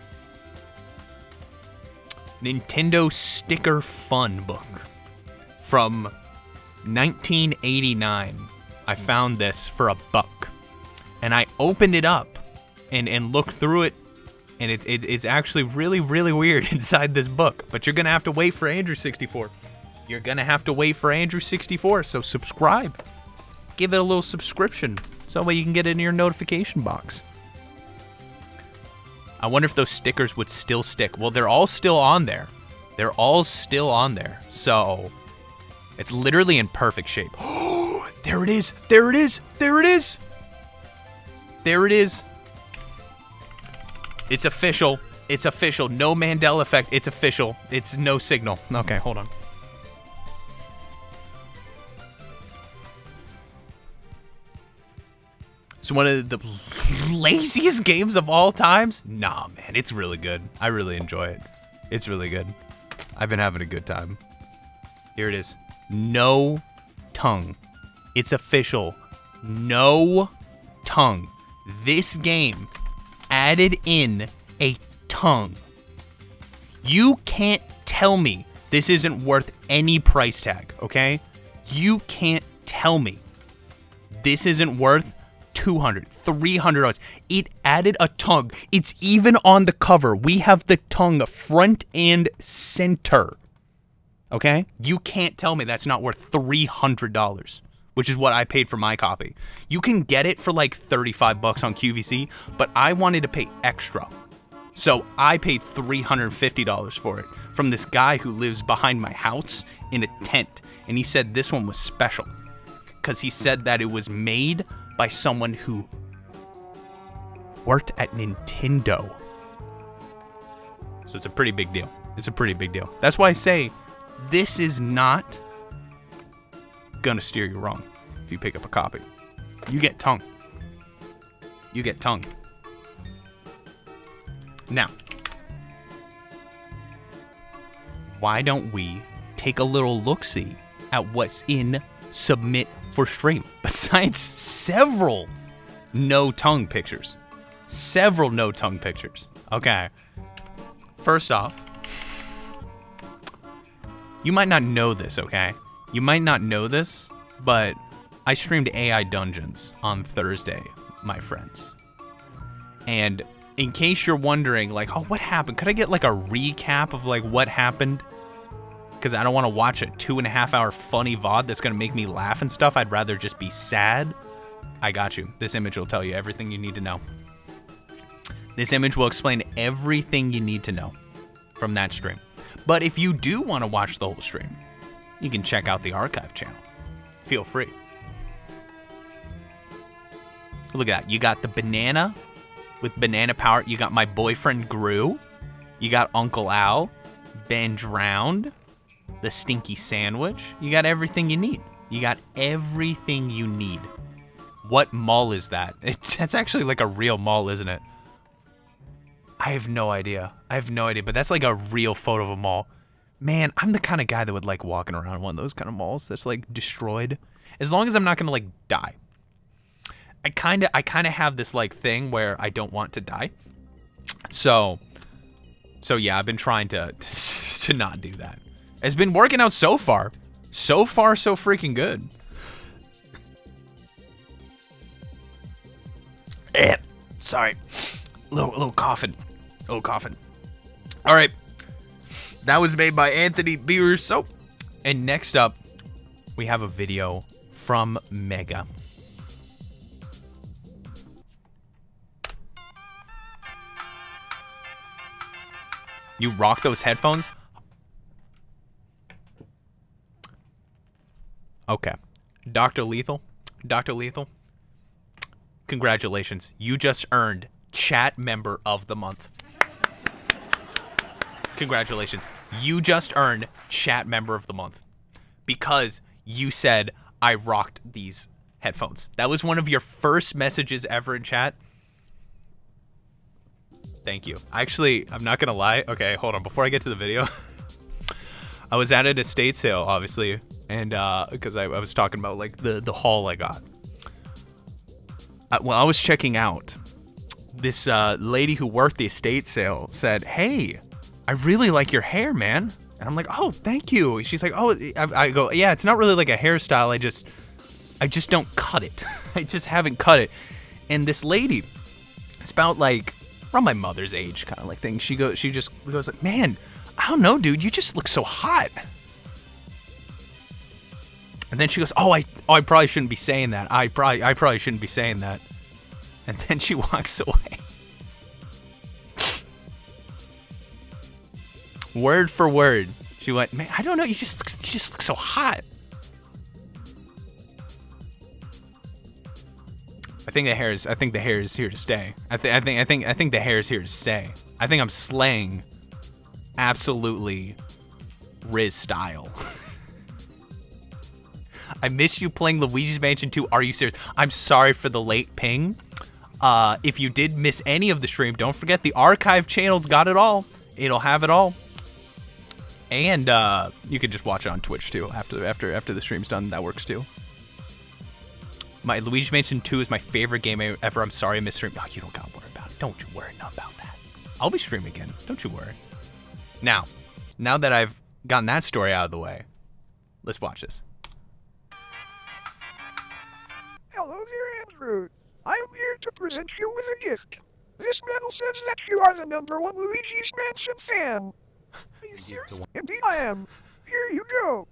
Nintendo Sticker Fun book. From 1989. I found this for $1. And I opened it up and looked through it, and it's actually really, really weird inside this book. But you're gonna have to wait for Andrew64. So subscribe. Give it a little subscription. So that way you can get it in your notification box. I wonder if those stickers would still stick. Well, they're all still on there. So it's literally in perfect shape. There it is. There it is. There it is. There it is. It's official. It's official. No Mandela effect. It's official. It's no signal. Okay, hold on. It's one of the laziest games of all times. Nah, man, it's really good. I really enjoy it. It's really good. I've been having a good time. Here it is. No tongue. It's official. No tongue. This game added in a tongue. You can't tell me this isn't worth any price tag, okay? You can't tell me this isn't worth $200, $300. It added a tongue. It's even on the cover. We have the tongue front and center. Okay? You can't tell me that's not worth $300, which is what I paid for my copy. You can get it for like 35 bucks on QVC, but I wanted to pay extra. So I paid $350 for it from this guy who lives behind my house in a tent. And he said this one was special because he said that it was made by someone who worked at Nintendo. So it's a pretty big deal. It's a pretty big deal. That's why I say this is not gonna steer you wrong if you pick up a copy. You get tongue. You get tongue. Now, why don't we take a little look-see at what's in Submit for Stream? Besides several no-tongue pictures. Several no-tongue pictures. Okay. First off, you might not know this, okay? You might not know this, but I streamed AI Dungeons on Thursday, my friends. And in case you're wondering, like, oh, what happened? Could I get, like, a recap of, like, what happened? Because I don't want to watch a 2.5-hour funny VOD that's going to make me laugh and stuff. I'd rather just be sad. I got you. This image will tell you everything you need to know. This image will explain everything you need to know from that stream. But if you do want to watch the whole stream, you can check out the archive channel. Feel free. Look at that. You got the banana with banana power. You got my boyfriend Gru. You got Uncle Al. Ben Drowned. The Stinky Sandwich. You got everything you need. You got everything you need. What mall is that? That's actually like a real mall, isn't it? I have no idea. I have no idea, but that's like a real photo of a mall. Man, I'm the kind of guy that would like walking around one of those kind of malls that's like destroyed. As long as I'm not gonna like die. I kind of have this like thing where I don't want to die. So yeah, I've been trying to not do that. It's been working out so far. So far, so freaking good. Sorry. Little coughing. Little coughing. All right. That was made by Anthony Beerso. And next up, we have a video from Mega. You rock those headphones? Okay. Dr. Lethal, congratulations. You just earned Chat Member of the Month. Congratulations. You just earned Chat Member of the Month because you said, I rocked these headphones. That was one of your first messages ever in chat. Thank you. Actually, I'm not going to lie. Okay, hold on. Before I get to the video, I was at an estate sale, obviously, and because I was talking about like the haul I got. While I was checking out, this lady who worked the estate sale said, "Hey, I really like your hair, man." And I'm like, "Oh, thank you." She's like, "Oh," I go, "Yeah, it's not really like a hairstyle. I just don't cut it. I just haven't cut it." And this lady, it's about like around my mother's age, kind of like thing. She just goes like, "Man, I don't know, dude. You just look so hot." And then she goes, "Oh, I probably shouldn't be saying that. I probably shouldn't be saying that." And then she walks away. Word for word, she went, "Man, I don't know. You just look so hot." I think the hair is here to stay. I think the hair is here to stay. I think I'm slaying absolutely Riz style. I miss you playing Luigi's Mansion 2. Are you serious? I'm sorry for the late ping. If you did miss any of the stream, don't forget the archive channel's got it all. It'll have it all. And you can just watch it on Twitch too after the stream's done. That works too. My Luigi's Mansion 2 is my favorite game ever. I'm sorry I missed stream. Oh, you don't gotta worry about it. Don't you worry about that. I'll be streaming again. Don't you worry. Now that I've gotten that story out of the way, let's watch this. Hello there, Andrew. I'm here to present you with a gift. This medal says that you are the #1 Luigi's Mansion fan. Are you serious? Indeed I am. Here you go.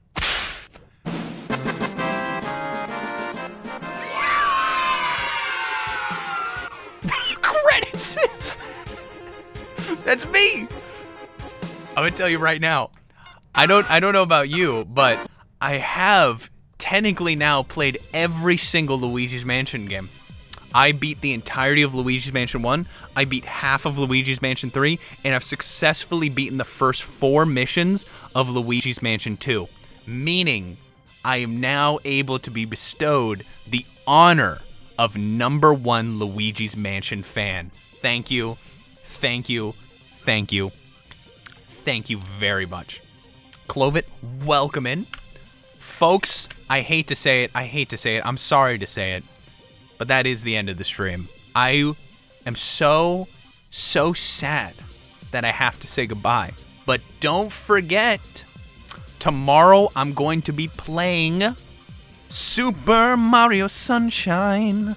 Credits! That's me! I'm gonna tell you right now. I don't know about you, but I have technically now played every single Luigi's Mansion game. I beat the entirety of Luigi's Mansion 1, I beat half of Luigi's Mansion 3, and I've successfully beaten the first 4 missions of Luigi's Mansion 2. Meaning, I am now able to be bestowed the honor of #1 Luigi's Mansion fan. Thank you. Thank you. Thank you. Thank you very much. Clovit, welcome in. Folks, I hate to say it. I'm sorry to say it. But that is the end of the stream. I am so sad that I have to say goodbye. But don't forget, tomorrow I'm going to be playing Super Mario Sunshine.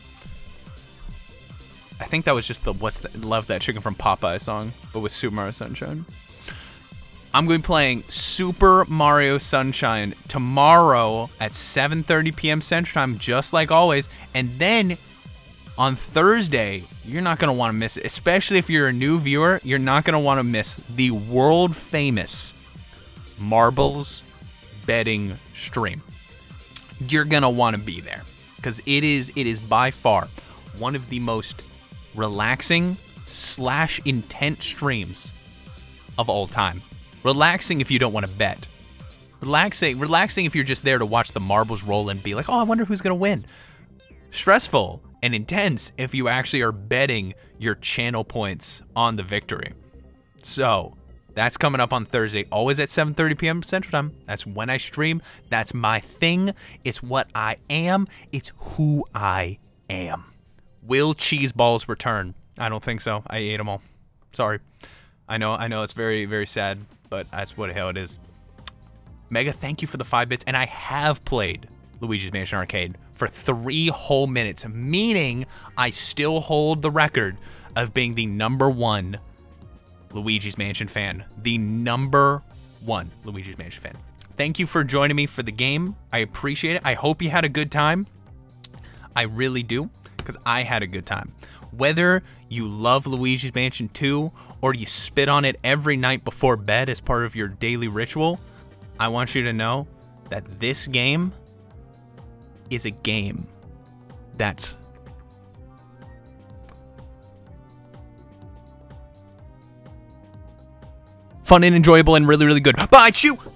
I think that was just the Love That Chicken from Popeye song, but with Super Mario Sunshine. I'm going to be playing Super Mario Sunshine tomorrow at 7:30 p.m. Central Time, just like always. And then on Thursday, you're not going to want to miss it. Especially if you're a new viewer, you're not going to want to miss the world famous Marbles betting stream. You're going to want to be there because it is by far one of the most relaxing / intense streams of all time. Relaxing if you don't want to bet. Relaxing if you're just there to watch the marbles roll and be like, oh, I wonder who's going to win. Stressful and intense if you actually are betting your channel points on the victory. So, that's coming up on Thursday, always at 7:30 p.m. Central Time. That's when I stream. That's my thing. It's what I am. It's who I am. Will cheese balls return? I don't think so. I ate them all. Sorry. I know it's very, very sad, but that's how it is. Mega, thank you for the 5 bits, and I have played Luigi's Mansion Arcade for 3 whole minutes, meaning I still hold the record of being the #1 Luigi's Mansion fan. The #1 Luigi's Mansion fan. Thank you for joining me for the game. I appreciate it. I hope you had a good time. I really do, because I had a good time. Whether you love Luigi's Mansion 2 or you spit on it every night before bed as part of your daily ritual, I want you to know that this game is a game that's fun and enjoyable and really, really good. Bye, chew!